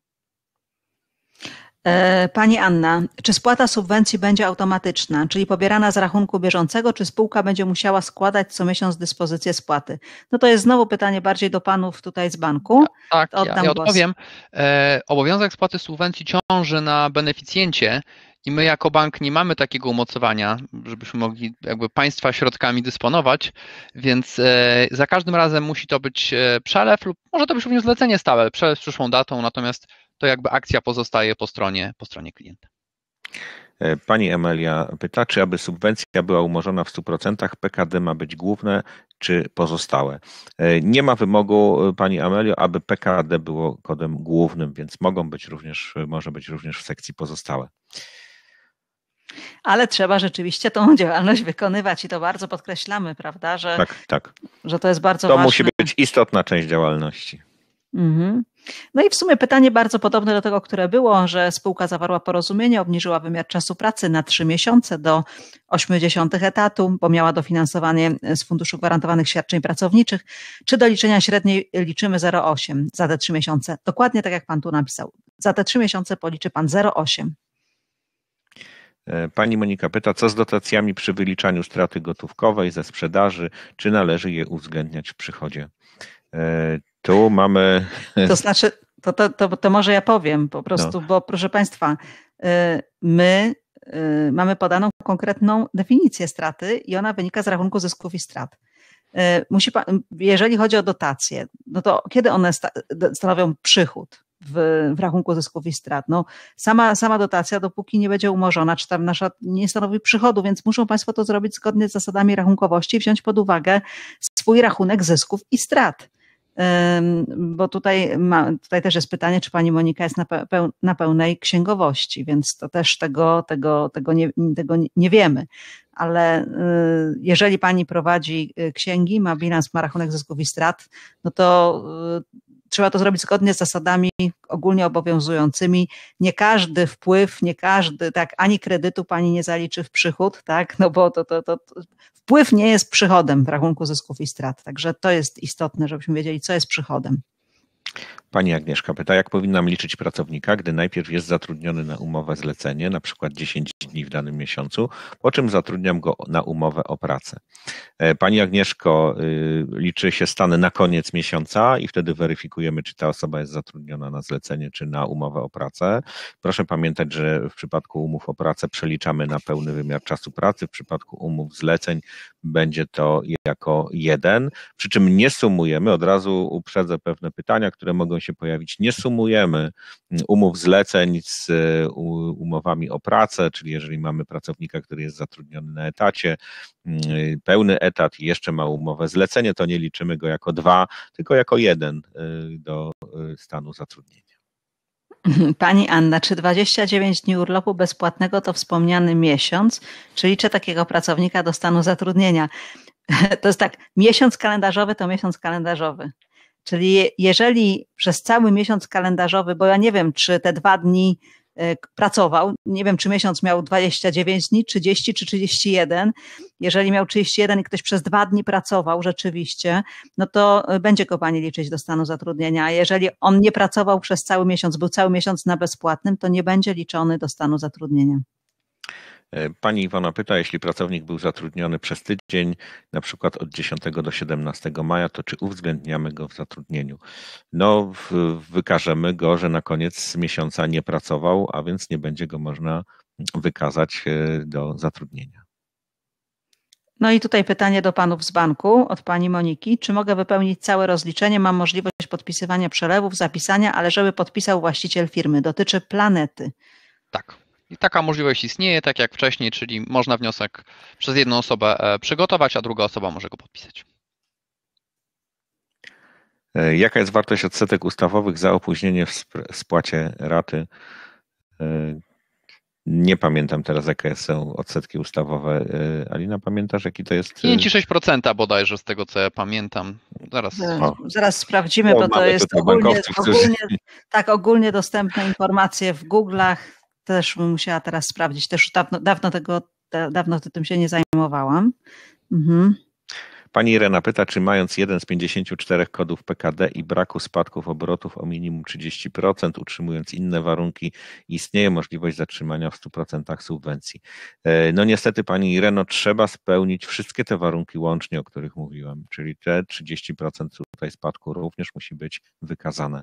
Pani Anna, czy spłata subwencji będzie automatyczna, czyli pobierana z rachunku bieżącego, czy spółka będzie musiała składać co miesiąc dyspozycję spłaty? No to jest znowu pytanie bardziej do panów tutaj z banku. Tak, ja odpowiem. Obowiązek spłaty subwencji ciąży na beneficjencie i my jako bank nie mamy takiego umocowania, żebyśmy mogli jakby państwa środkami dysponować, więc za każdym razem musi to być przelew lub może to być również zlecenie stałe, przelew z przyszłą datą, natomiast to jakby akcja pozostaje po stronie klienta. Pani Emilia pyta, czy aby subwencja była umorzona w 100%, PKD ma być główne czy pozostałe? Nie ma wymogu, Pani Amelio, aby PKD było kodem głównym, więc może być również w sekcji pozostałe. Ale trzeba rzeczywiście tą działalność wykonywać i to bardzo podkreślamy, prawda, Tak. Że to jest bardzo ważne. To musi być istotna część działalności. Mhm. No i w sumie pytanie bardzo podobne do tego, które było, że spółka zawarła porozumienie, obniżyła wymiar czasu pracy na 3 miesiące do 0,8 etatu, bo miała dofinansowanie z Funduszu Gwarantowanych Świadczeń Pracowniczych, czy do liczenia średniej liczymy 0,8 za te 3 miesiące. Dokładnie tak jak pan tu napisał. Za te 3 miesiące policzy pan 0,8. Pani Monika pyta, co z dotacjami przy wyliczaniu straty gotówkowej ze sprzedaży, czy należy je uwzględniać w przychodzie? Tu mamy... To znaczy, to może ja powiem po prostu, bo proszę Państwa, my mamy podaną konkretną definicję straty i ona wynika z rachunku zysków i strat. Jeżeli chodzi o dotacje, no to kiedy one stanowią przychód w rachunku zysków i strat? No, sama dotacja, dopóki nie będzie umorzona, czy tam nasza nie stanowi przychodu, więc muszą Państwo to zrobić zgodnie z zasadami rachunkowości i wziąć pod uwagę swój rachunek zysków i strat. Bo tutaj też jest pytanie, czy pani Monika jest na pełnej księgowości, więc to też tego nie wiemy. Ale jeżeli pani prowadzi księgi, ma bilans, ma rachunek zysków i strat, no to trzeba to zrobić zgodnie z zasadami ogólnie obowiązującymi. Nie każdy wpływ, ani kredytu pani nie zaliczy w przychód, tak? No bo to wpływ nie jest przychodem w rachunku zysków i strat. Także to jest istotne, żebyśmy wiedzieli, co jest przychodem. Pani Agnieszka pyta, jak powinnam liczyć pracownika, gdy najpierw jest zatrudniony na umowę zlecenie, na przykład 10 dni w danym miesiącu, po czym zatrudniam go na umowę o pracę. Pani Agnieszko, liczy się stan na koniec miesiąca i wtedy weryfikujemy, czy ta osoba jest zatrudniona na zlecenie, czy na umowę o pracę. Proszę pamiętać, że w przypadku umów o pracę przeliczamy na pełny wymiar czasu pracy, w przypadku umów zleceń będzie to jako 1, przy czym nie sumujemy, od razu uprzedzę pewne pytania, które mogą się pojawić, nie sumujemy umów zleceń z umowami o pracę, czyli jeżeli mamy pracownika, który jest zatrudniony na etacie, pełny etat i jeszcze ma umowę zlecenie, to nie liczymy go jako 2, tylko jako 1 do stanu zatrudnienia. Pani Anna, czy 29 dni urlopu bezpłatnego to wspomniany miesiąc? Czy liczę takiego pracownika do stanu zatrudnienia? To jest tak, miesiąc kalendarzowy to miesiąc kalendarzowy. Czyli jeżeli przez cały miesiąc kalendarzowy, bo ja nie wiem, czy te 2 dni pracował, nie wiem, czy miesiąc miał 29 dni, 30 czy 31. Jeżeli miał 31 i ktoś przez 2 dni pracował rzeczywiście, no to będzie go pani liczyć do stanu zatrudnienia. A jeżeli on nie pracował przez cały miesiąc, był cały miesiąc na bezpłatnym, to nie będzie liczony do stanu zatrudnienia. Pani Iwona pyta, jeśli pracownik był zatrudniony przez tydzień, na przykład od 10 do 17 maja, to czy uwzględniamy go w zatrudnieniu? No, wykażemy go, że na koniec miesiąca nie pracował, a więc nie będzie go można wykazać do zatrudnienia. No i tutaj pytanie do panów z banku od pani Moniki. Czy mogę wypełnić całe rozliczenie? Mam możliwość podpisywania przelewów, zapisania, ale żeby podpisał właściciel firmy. Dotyczy Planety. Tak. I taka możliwość istnieje, tak jak wcześniej, czyli można wniosek przez jedną osobę przygotować, a druga osoba może go podpisać. Jaka jest wartość odsetek ustawowych za opóźnienie w spłacie raty? Nie pamiętam teraz, jakie są odsetki ustawowe. Alina, pamiętasz, jaki to jest? 5,6% bodajże, z tego co ja pamiętam. Zaraz sprawdzimy, bo to jest ogólnie dostępne informacje w Google'ach. Też bym musiała teraz sprawdzić. Też dawno tym się nie zajmowałam. Pani Irena pyta, czy mając jeden z 54 kodów PKD i braku spadków obrotów o minimum 30%, utrzymując inne warunki, istnieje możliwość zatrzymania w 100% subwencji. No niestety, Pani Ireno, trzeba spełnić wszystkie te warunki łącznie, o których mówiłem, czyli te 30% tutaj spadku również musi być wykazane.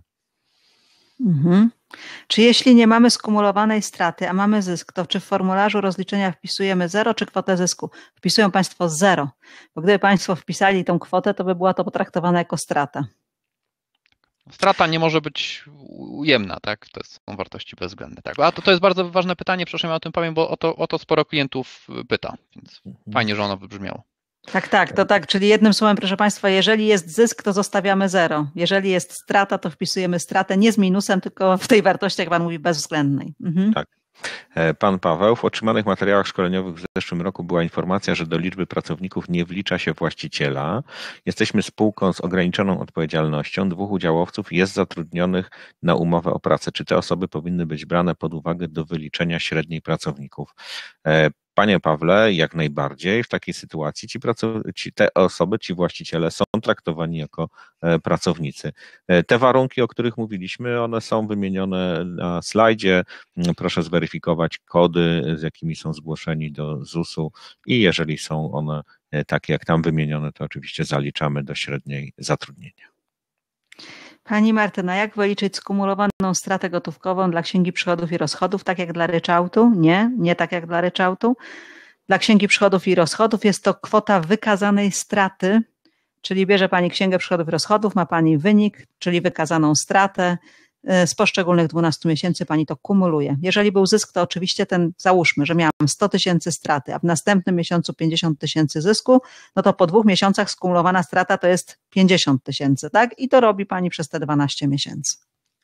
Czy jeśli nie mamy skumulowanej straty, a mamy zysk, to czy w formularzu rozliczenia wpisujemy 0 czy kwotę zysku? Wpisują Państwo 0, bo gdyby Państwo wpisali tą kwotę, to by była to potraktowana jako strata. Strata nie może być ujemna, tak? To są wartości bezwzględne. Tak? A to jest bardzo ważne pytanie, proszę, ja o tym powiem, bo o to sporo klientów pyta, więc fajnie, że ono wybrzmiało. Tak, czyli jednym słowem, proszę Państwa, jeżeli jest zysk, to zostawiamy 0. Jeżeli jest strata, to wpisujemy stratę nie z minusem, tylko w tej wartości, jak Pan mówi, bezwzględnej. Tak. Pan Paweł, w otrzymanych materiałach szkoleniowych w zeszłym roku była informacja, że do liczby pracowników nie wlicza się właściciela. Jesteśmy spółką z ograniczoną odpowiedzialnością. 2 udziałowców jest zatrudnionych na umowę o pracę. Czy te osoby powinny być brane pod uwagę do wyliczenia średniej pracowników? Panie Pawle, jak najbardziej w takiej sytuacji te osoby, ci właściciele są traktowani jako pracownicy. Te warunki, o których mówiliśmy, one są wymienione na slajdzie. Proszę zweryfikować kody, z jakimi są zgłoszeni do ZUS-u i jeżeli są one takie jak tam wymienione, to oczywiście zaliczamy do średniej zatrudnienia. Pani Martyna, jak wyliczyć skumulowaną stratę gotówkową dla księgi przychodów i rozchodów, tak jak dla ryczałtu? Nie tak jak dla ryczałtu. Dla księgi przychodów i rozchodów jest to kwota wykazanej straty, czyli bierze Pani księgę przychodów i rozchodów, ma Pani wynik, czyli wykazaną stratę. Z poszczególnych 12 miesięcy Pani to kumuluje. Jeżeli był zysk, to oczywiście załóżmy, że miałam 100 000 straty, a w następnym miesiącu 50 000 zysku, no to po 2 miesiącach skumulowana strata to jest 50 000, tak? I to robi Pani przez te 12 miesięcy.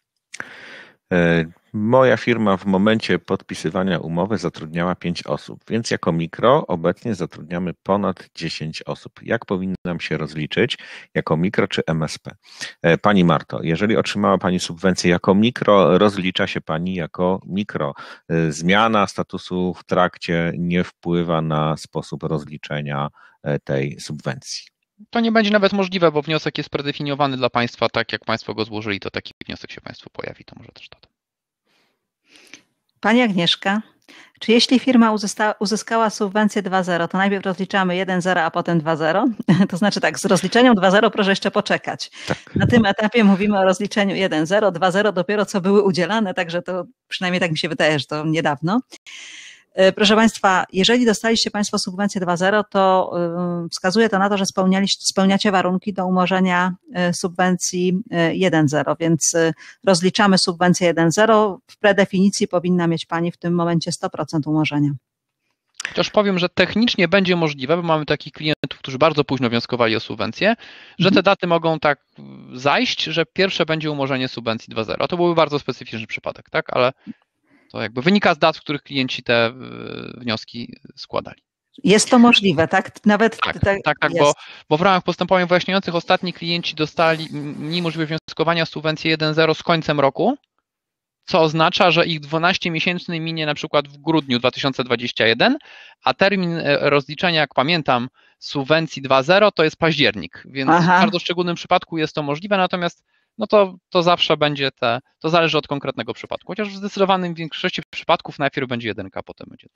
Moja firma w momencie podpisywania umowy zatrudniała 5 osób, więc jako mikro obecnie zatrudniamy ponad 10 osób. Jak powinnam się rozliczyć jako mikro czy MSP? Pani Marto, jeżeli otrzymała Pani subwencję jako mikro, rozlicza się Pani jako mikro. Zmiana statusu w trakcie nie wpływa na sposób rozliczenia tej subwencji. To nie będzie nawet możliwe, bo wniosek jest predefiniowany dla Państwa, tak jak Państwo go złożyli, to taki wniosek się Państwu pojawi, to może też dodam. Pani Agnieszka, czy jeśli firma uzyskała subwencję 2.0, to najpierw rozliczamy 1.0, a potem 2.0? To znaczy tak, z rozliczeniem 2.0 proszę jeszcze poczekać. Tak. Na tym etapie mówimy o rozliczeniu 1.0, 2.0 dopiero co były udzielane, także to przynajmniej tak mi się wydaje, że to niedawno. Proszę Państwa, jeżeli dostaliście Państwo subwencję 2.0, to wskazuje to na to, że spełniacie warunki do umorzenia subwencji 1.0, więc rozliczamy subwencję 1.0. W predefinicji powinna mieć Pani w tym momencie 100% umorzenia. Chociaż powiem, że technicznie będzie możliwe, bo mamy takich klientów, którzy bardzo późno wnioskowali o subwencję, że te daty mogą tak zajść, że pierwsze będzie umorzenie subwencji 2.0. To byłby bardzo specyficzny przypadek, tak? Ale to jakby wynika z dat, w których klienci te wnioski składali. Jest to możliwe, tak? Nawet tak, bo w ramach postępowań wyjaśniających ostatni klienci mieli możliwość wnioskowania subwencji 1.0 z końcem roku, co oznacza, że ich 12-miesięczny minie na przykład w grudniu 2021, a termin rozliczenia, jak pamiętam, subwencji 2.0 to jest październik, więc w bardzo szczególnym przypadku jest to możliwe, natomiast no to zawsze będzie to zależy od konkretnego przypadku, chociaż w zdecydowanym większości przypadków najpierw będzie 1, a potem będzie.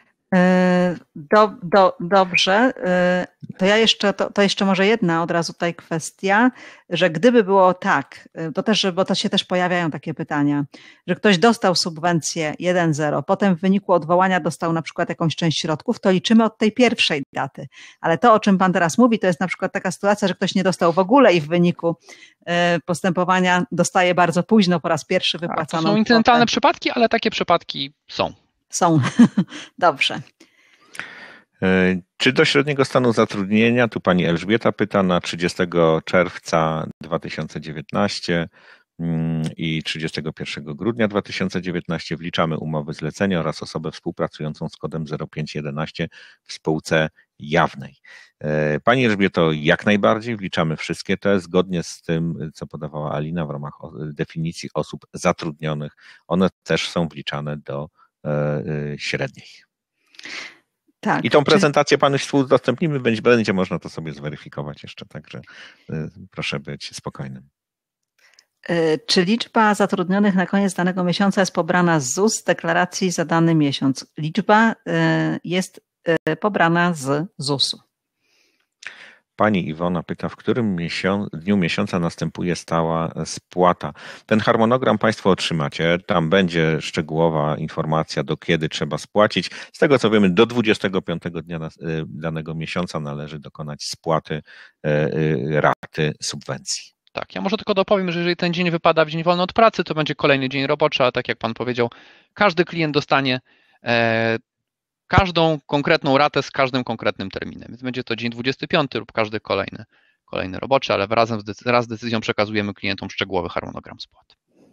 Dobrze, to jeszcze może jedna od razu tutaj kwestia, że gdyby było tak, bo to się też pojawiają takie pytania, że ktoś dostał subwencję 1.0, potem w wyniku odwołania dostał na przykład jakąś część środków, to liczymy od tej pierwszej daty, ale to, o czym Pan teraz mówi, to jest na przykład taka sytuacja, że ktoś nie dostał w ogóle i w wyniku postępowania dostaje bardzo późno po raz pierwszy wypłaconą. To są incydentalne przypadki, ale takie przypadki są. Dobrze. Czy do średniego stanu zatrudnienia, tu pani Elżbieta pyta, na 30 czerwca 2019 i 31 grudnia 2019 wliczamy umowy zlecenia oraz osobę współpracującą z kodem 0511 w spółce jawnej. Pani Elżbieto, jak najbardziej wliczamy wszystkie te, zgodnie z tym, co podawała Alina w ramach definicji osób zatrudnionych. One też są wliczane do średniej. Tak, i tą prezentację Państwu udostępnimy, będzie można to sobie zweryfikować jeszcze, także proszę być spokojnym. Czy liczba zatrudnionych na koniec danego miesiąca jest pobrana z ZUS, z deklaracji za dany miesiąc? Liczba jest pobrana z ZUS-u. Pani Iwona pyta, w którym dniu miesiąca następuje stała spłata. Ten harmonogram Państwo otrzymacie. Tam będzie szczegółowa informacja, do kiedy trzeba spłacić. Z tego co wiemy, do 25 dnia danego miesiąca należy dokonać spłaty raty subwencji. Tak, ja może tylko dopowiem, że jeżeli ten dzień wypada w dzień wolny od pracy, to będzie kolejny dzień roboczy, a tak jak Pan powiedział, każdy klient dostanie każdą konkretną ratę z każdym konkretnym terminem. Więc będzie to dzień 25 lub każdy kolejny roboczy, ale wraz z decyzją przekazujemy klientom szczegółowy harmonogram spłaty.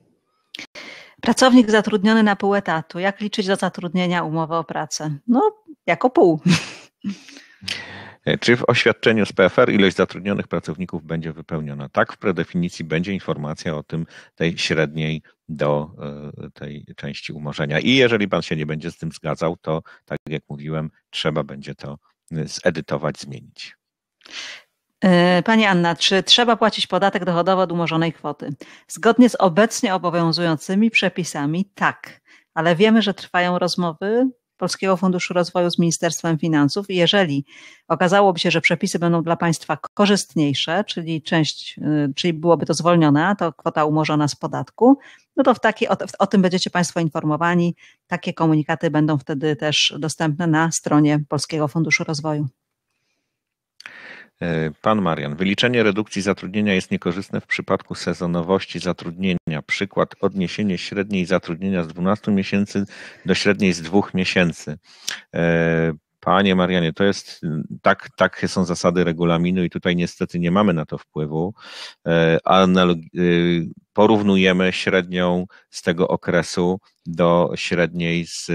Pracownik zatrudniony na pół etatu. Jak liczyć do zatrudnienia umowę o pracę? No, jako pół. Czy w oświadczeniu z PFR ilość zatrudnionych pracowników będzie wypełniona? Tak, w predefinicji będzie informacja o tym, tej średniej do tej części umorzenia. I jeżeli Pan się nie będzie z tym zgadzał, to tak jak mówiłem, trzeba będzie to zedytować, zmienić. Pani Anna, czy trzeba płacić podatek dochodowy od umorzonej kwoty? Zgodnie z obecnie obowiązującymi przepisami tak, ale wiemy, że trwają rozmowy Polskiego Funduszu Rozwoju z Ministerstwem Finansów i jeżeli okazałoby się, że przepisy będą dla Państwa korzystniejsze, czyli byłoby to zwolnione, to kwota umorzona z podatku, no to o tym będziecie Państwo informowani. Takie komunikaty będą wtedy też dostępne na stronie Polskiego Funduszu Rozwoju. Pan Marian, wyliczenie redukcji zatrudnienia jest niekorzystne w przypadku sezonowości zatrudnienia. Przykład, odniesienie średniej zatrudnienia z 12 miesięcy do średniej z 2 miesięcy. Panie Marianie, to jest takie są zasady regulaminu i tutaj niestety nie mamy na to wpływu. Porównujemy średnią z tego okresu do średniej z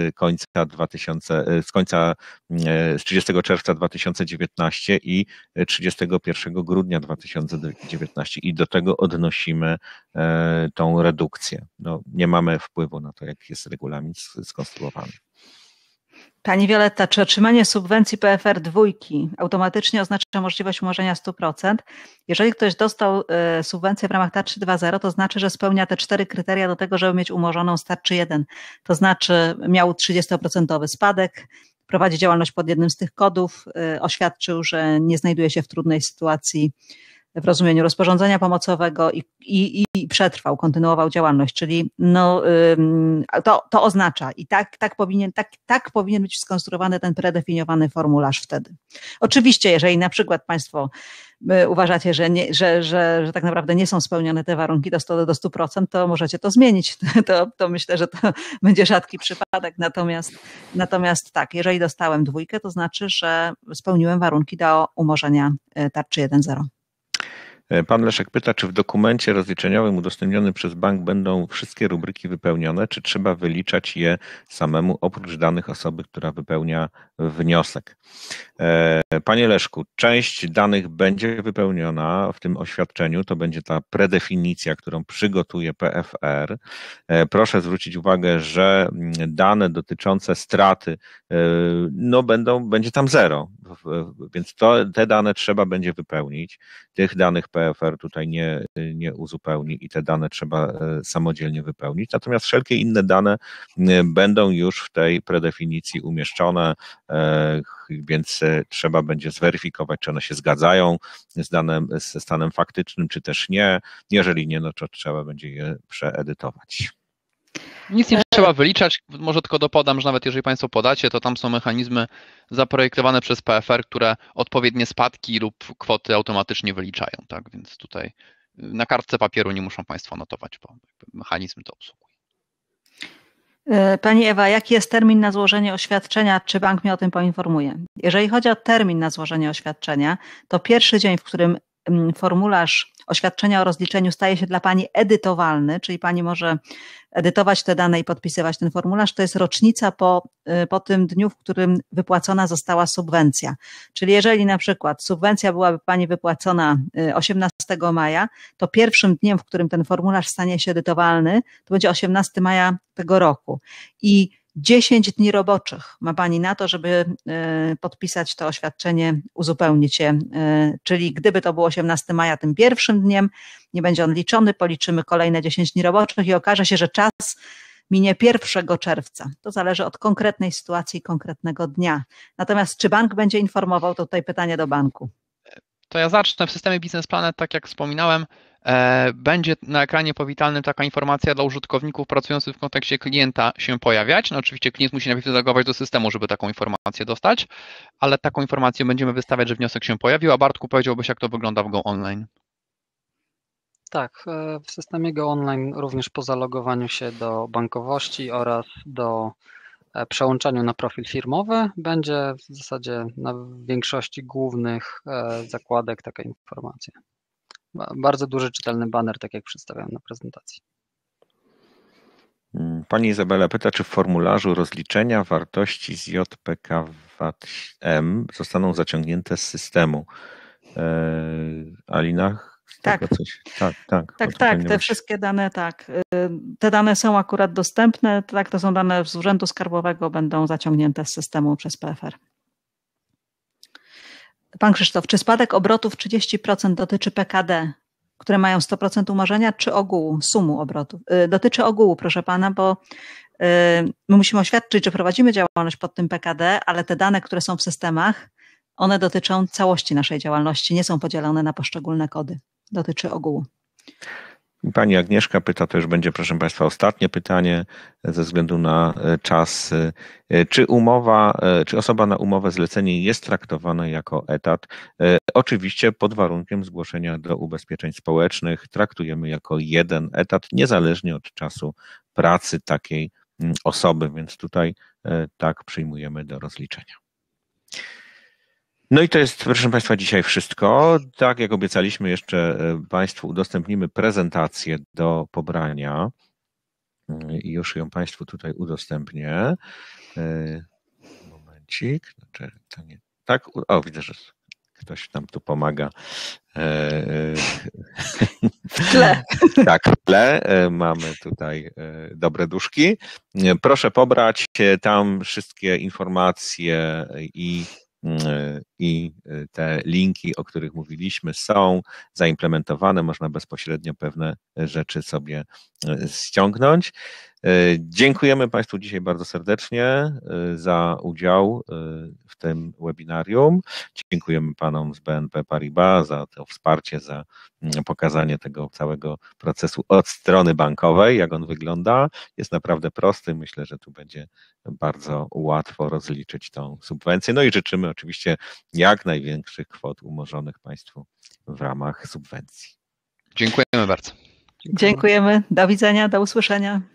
30 czerwca 2019 i 31 grudnia 2019 i do tego odnosimy tą redukcję. No, nie mamy wpływu na to, jak jest regulamin skonstruowany. Pani Wioletta, czy otrzymanie subwencji PFR 2 automatycznie oznacza możliwość umorzenia 100%? Jeżeli ktoś dostał subwencję w ramach tarczy 2.0, to znaczy, że spełnia te 4 kryteria do tego, żeby mieć umorzoną z tarczy 1. To znaczy miał 30% spadek, prowadzi działalność pod jednym z tych kodów, oświadczył, że nie znajduje się w trudnej sytuacji w rozumieniu rozporządzenia pomocowego i przetrwał, kontynuował działalność, czyli no, to oznacza i tak powinien być skonstruowany ten predefiniowany formularz wtedy. Oczywiście, jeżeli na przykład Państwo uważacie, że tak naprawdę nie są spełnione te warunki do 100%, to możecie to zmienić. To myślę, że to będzie rzadki przypadek. Natomiast tak, jeżeli dostałem 2, to znaczy, że spełniłem warunki do umorzenia tarczy 1.0. Pan Leszek pyta, czy w dokumencie rozliczeniowym udostępnionym przez bank będą wszystkie rubryki wypełnione, czy trzeba wyliczać je samemu oprócz danych osoby, która wypełnia wniosek. Panie Leszku, część danych będzie wypełniona w tym oświadczeniu, to będzie ta predefinicja, którą przygotuje PFR. Proszę zwrócić uwagę, że dane dotyczące straty będzie tam 0, więc te dane trzeba będzie wypełnić. Tych danych PFR tutaj nie uzupełni i te dane trzeba samodzielnie wypełnić. Natomiast wszelkie inne dane będą już w tej predefinicji umieszczone, więc trzeba będzie zweryfikować, czy one się zgadzają ze stanem faktycznym, czy też nie. Jeżeli nie, no to trzeba będzie je przeedytować. Nic nie trzeba wyliczać, może tylko dopodam, że nawet jeżeli Państwo podacie, to tam są mechanizmy zaprojektowane przez PFR, które odpowiednie spadki lub kwoty automatycznie wyliczają, tak? Więc tutaj na kartce papieru nie muszą Państwo notować, bo mechanizm to obsługuje. Pani Ewa, jaki jest termin na złożenie oświadczenia? Czy bank mnie o tym poinformuje? Jeżeli chodzi o termin na złożenie oświadczenia, to pierwszy dzień, w którym formularz oświadczenia o rozliczeniu staje się dla Pani edytowalny, czyli Pani może edytować te dane i podpisywać ten formularz, to jest rocznica po tym dniu, w którym wypłacona została subwencja. Czyli jeżeli na przykład subwencja byłaby Pani wypłacona 18 maja, to pierwszym dniem, w którym ten formularz stanie się edytowalny, to będzie 18 maja tego roku. I 10 dni roboczych ma Pani na to, żeby podpisać to oświadczenie, uzupełnić je. Czyli gdyby to było 18 maja tym pierwszym dniem, nie będzie on liczony, policzymy kolejne 10 dni roboczych i okaże się, że czas minie 1 czerwca. To zależy od konkretnej sytuacji i konkretnego dnia. Natomiast czy bank będzie informował, to tutaj pytanie do banku. To ja zacznę. W systemie Business Planet, tak jak wspominałem, będzie na ekranie powitalnym taka informacja dla użytkowników pracujących w kontekście klienta się pojawiać. No oczywiście klient musi najpierw zalogować do systemu, żeby taką informację dostać, ale taką informację będziemy wystawiać, że wniosek się pojawił. A Bartku, powiedziałbyś, jak to wygląda w Go Online? Tak, w systemie Go Online również po zalogowaniu się do bankowości oraz do przełączeniu na profil firmowy będzie w zasadzie na większości głównych zakładek taka informacja. Bardzo duży, czytelny baner, tak jak przedstawiałem na prezentacji. Pani Izabela pyta, czy w formularzu rozliczenia wartości z JPK VAT-M zostaną zaciągnięte z systemu. Alina? Tak. Tak. Te wszystkie dane, tak. Te dane są akurat dostępne, tak, to są dane z Urzędu Skarbowego, będą zaciągnięte z systemu przez PFR. Pan Krzysztof, czy spadek obrotów 30% dotyczy PKD, które mają 100% umorzenia, czy ogółu, sumu obrotów? Dotyczy ogółu, proszę Pana, bo my musimy oświadczyć, że prowadzimy działalność pod tym PKD, ale te dane, które są w systemach, one dotyczą całości naszej działalności, nie są podzielone na poszczególne kody. Dotyczy ogółu. Pani Agnieszka pyta, to już będzie, proszę Państwa, ostatnie pytanie ze względu na czas. Czy osoba na umowę zlecenie jest traktowana jako etat? Oczywiście pod warunkiem zgłoszenia do ubezpieczeń społecznych traktujemy jako jeden etat, niezależnie od czasu pracy takiej osoby, więc tutaj tak przyjmujemy do rozliczenia. No i to jest, proszę Państwa, dzisiaj wszystko. Tak jak obiecaliśmy, jeszcze Państwu udostępnimy prezentację do pobrania i już ją Państwu tutaj udostępnię. Momencik. Znaczy, to nie, tak? O, widzę, że ktoś nam tu pomaga. W tle. Tak, w tle mamy tutaj dobre duszki. Proszę pobrać tam wszystkie informacje i te linki, o których mówiliśmy, są zaimplementowane. Można bezpośrednio pewne rzeczy sobie ściągnąć. Dziękujemy Państwu dzisiaj bardzo serdecznie za udział w tym webinarium. Dziękujemy Panom z BNP Paribas za to wsparcie, za pokazanie tego całego procesu od strony bankowej, jak on wygląda. Jest naprawdę prosty. Myślę, że tu będzie bardzo łatwo rozliczyć tą subwencję. No i życzymy oczywiście jak największych kwot umorzonych Państwu w ramach subwencji. Dziękujemy bardzo. Dziękujemy. Do widzenia, do usłyszenia.